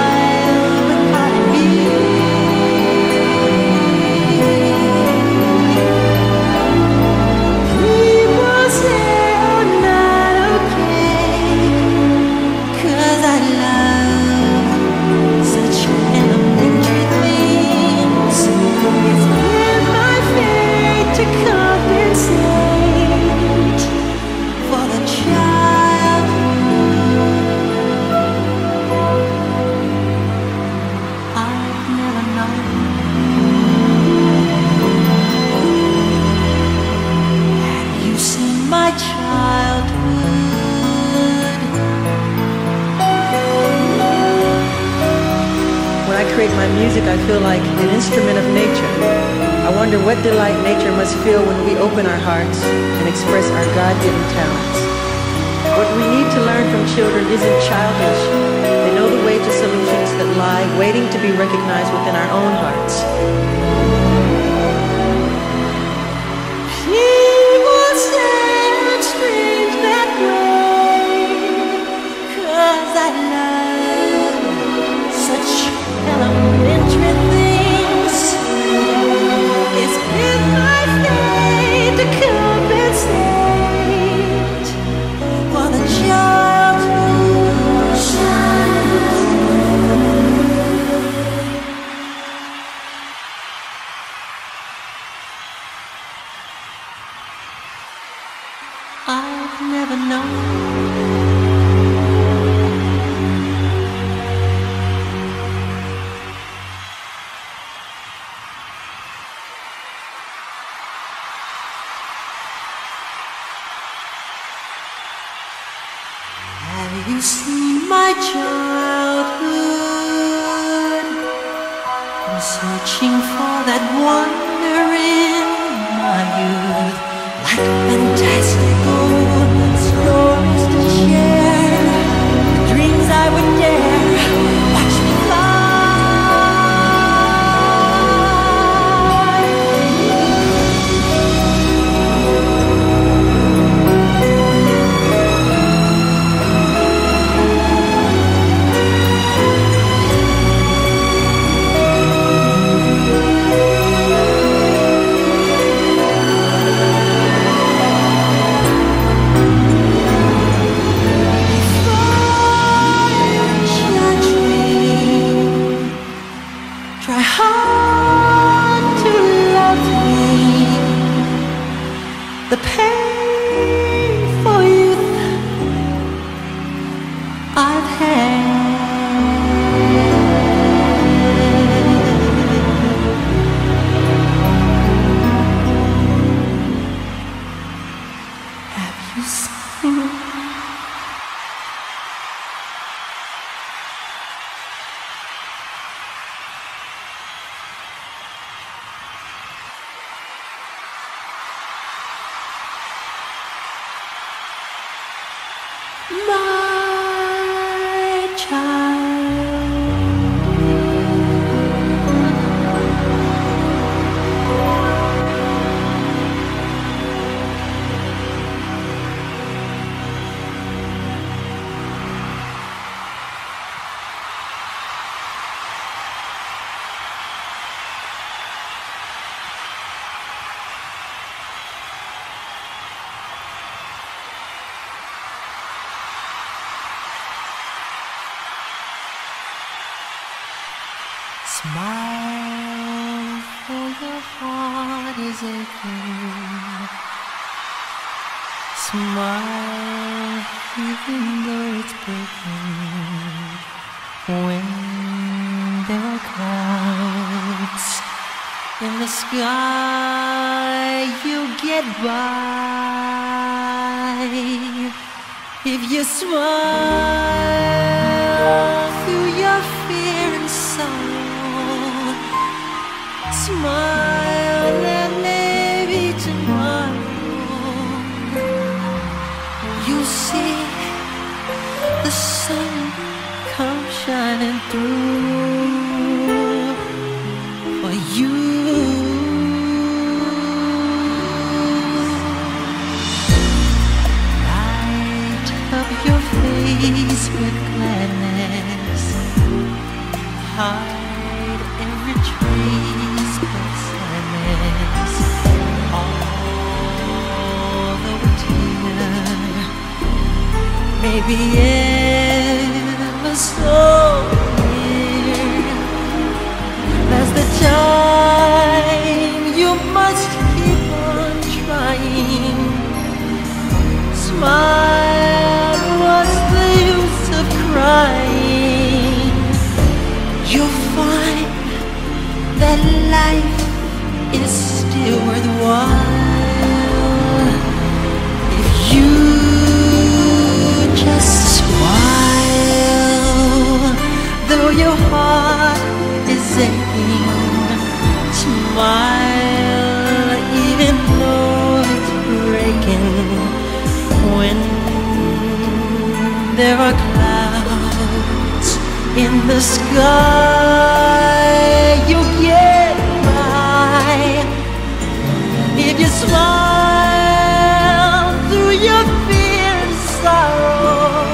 My music, I feel like an instrument of nature. I wonder what delight nature must feel when we open our hearts and express our God-given talents. What we need to learn from children isn't childish. They know the way to solutions that lie waiting to be recognized within our own hearts.
People say I'm strange that way, 'cause I love such elementary things. It's been my fate to compensate for the childhood. I've never known. Have you seen my childhood? I'm searching for that wonder in my youth, like fantastical stories to share, the dreams I would dare. Watch me my child. Smile, for your heart is aching. Smile, even though it's breaking. When there are clouds in the sky, you get by. If you smile through your fear and sorrow, smile and maybe tomorrow you'll see the sun come shining through for you. Light up your face with gladness. Hide every trace of sadness. Although a tear may be ever so near, that's the time you must keep on trying. Smile, what's the use of crying? You'll find that life is still worthwhile if you just smile. Though your heart is aching, smile even though it's breaking. When there are clouds in the sky, you get by. If you smile through your fear and sorrow,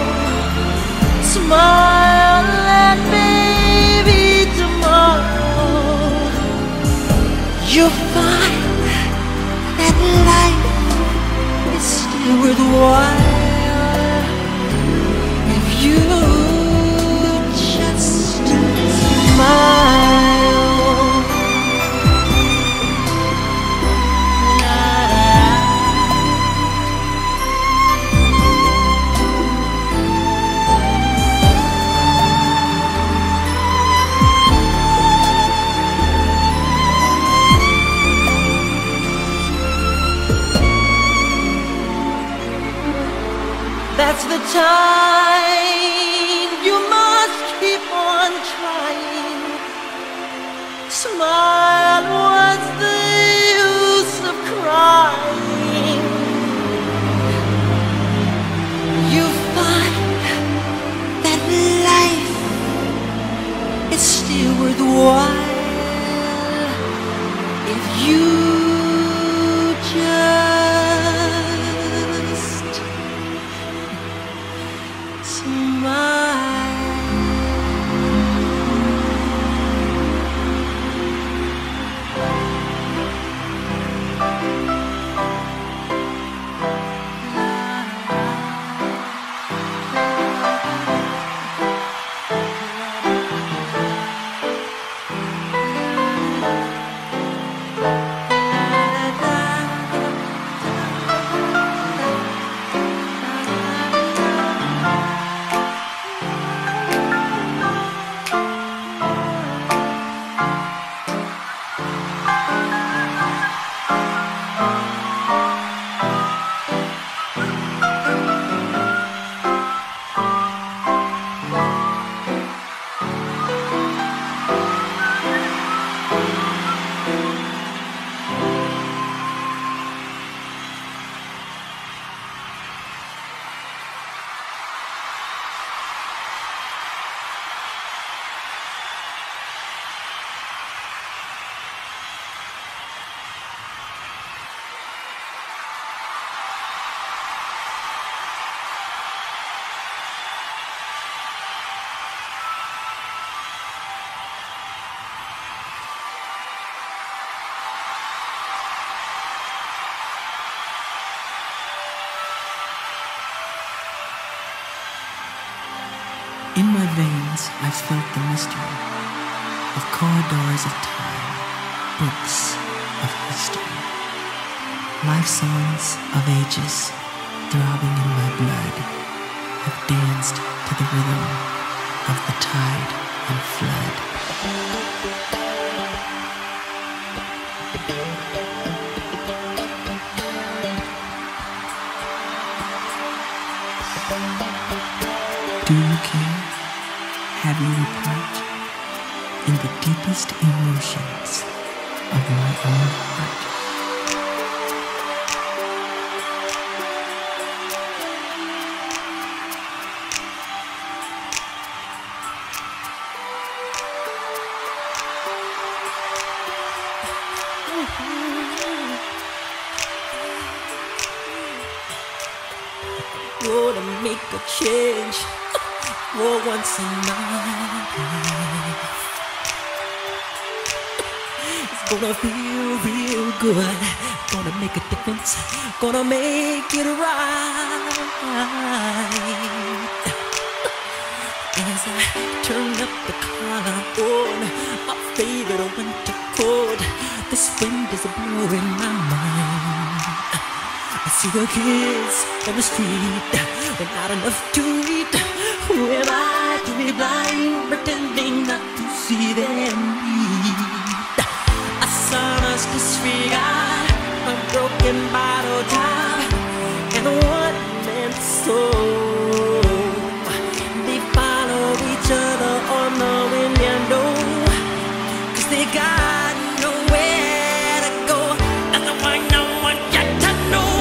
smile and maybe tomorrow you'll find that life is still worthwhile if you just smile. That's the time you must keep on trying. Smile, what's the use of crying? You find that life is still worthwhile if you just smile.
In my veins, I've felt the mystery of corridors of time, books of history, life songs of ages throbbing in my blood have danced to the rhythm of the tide and flood. Do you care? Have you a part in the deepest emotions of my own heart?
Gonna make a change for once in my life. It's gonna feel real good. Gonna make a difference. Gonna make it right. As I turn up the collar on my favorite winter coat, this wind is blowing my mind. I see the kids on the street with not enough to eat. Who am I to be blind, pretending not to see them need? A sonorous disregard, a broken bottle top, and a one-man soul. They follow each other on the window, 'cause they got nowhere to go. That's why no one got to know.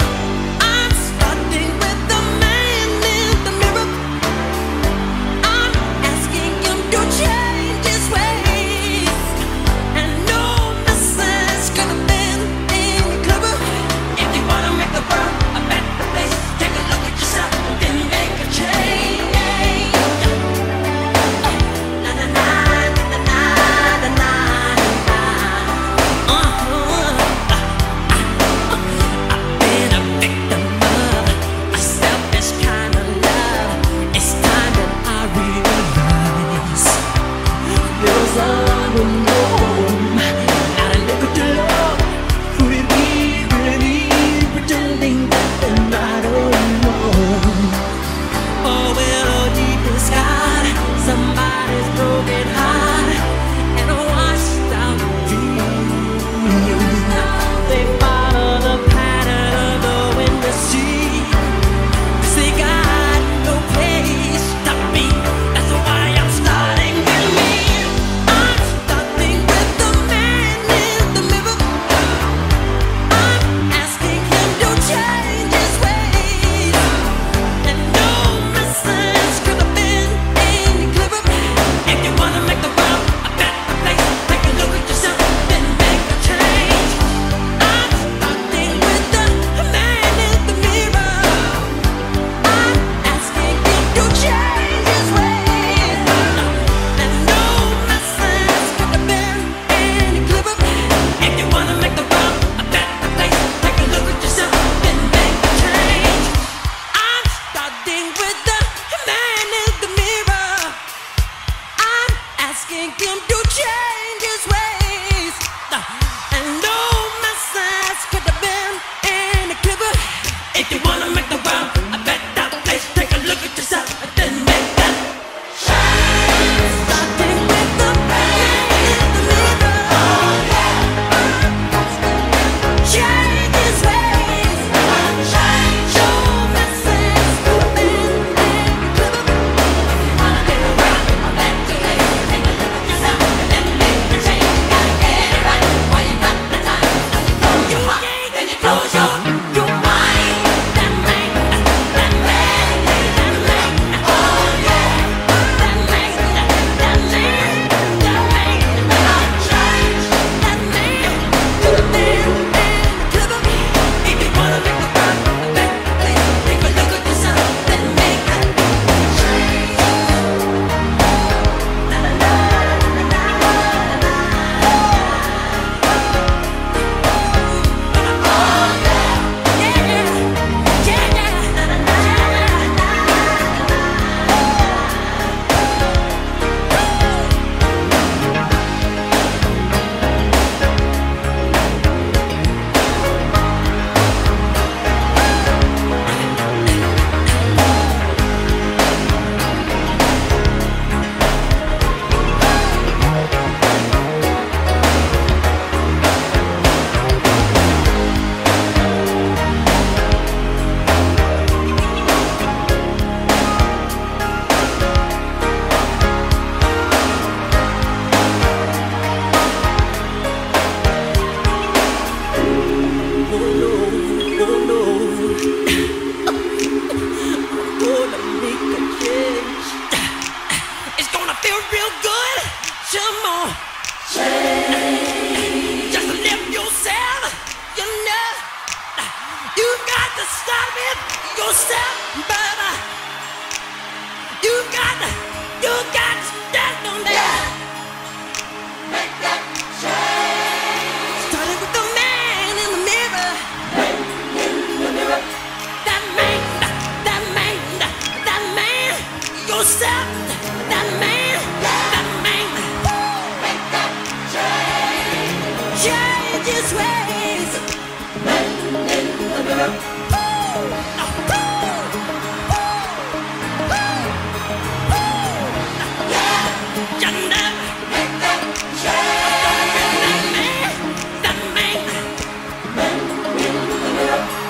yourself, that man, that man. Make that change. Change his ways. Man in the mirror.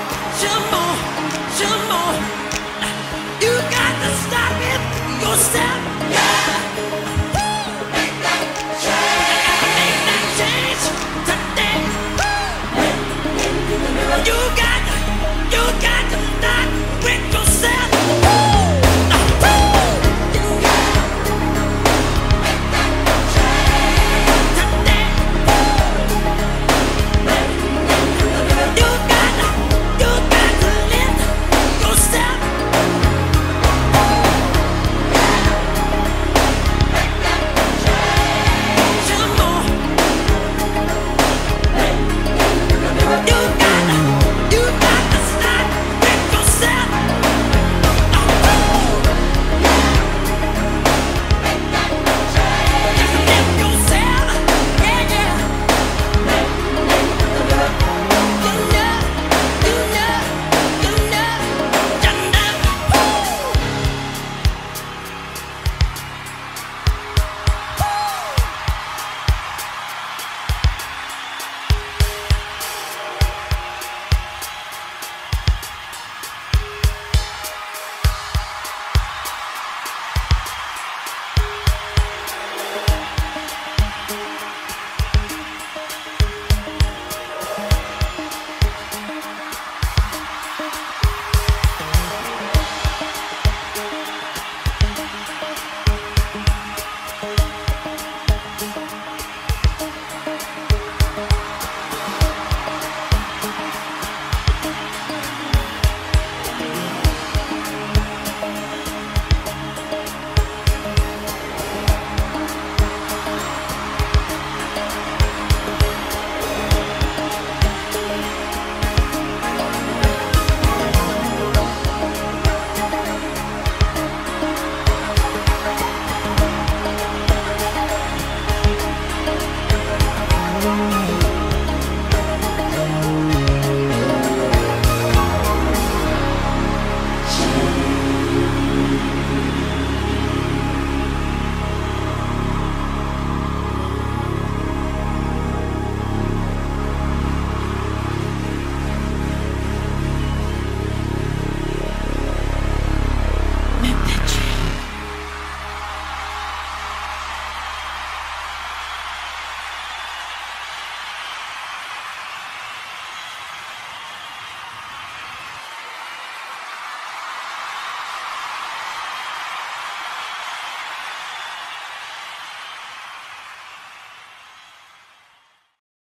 Yourself.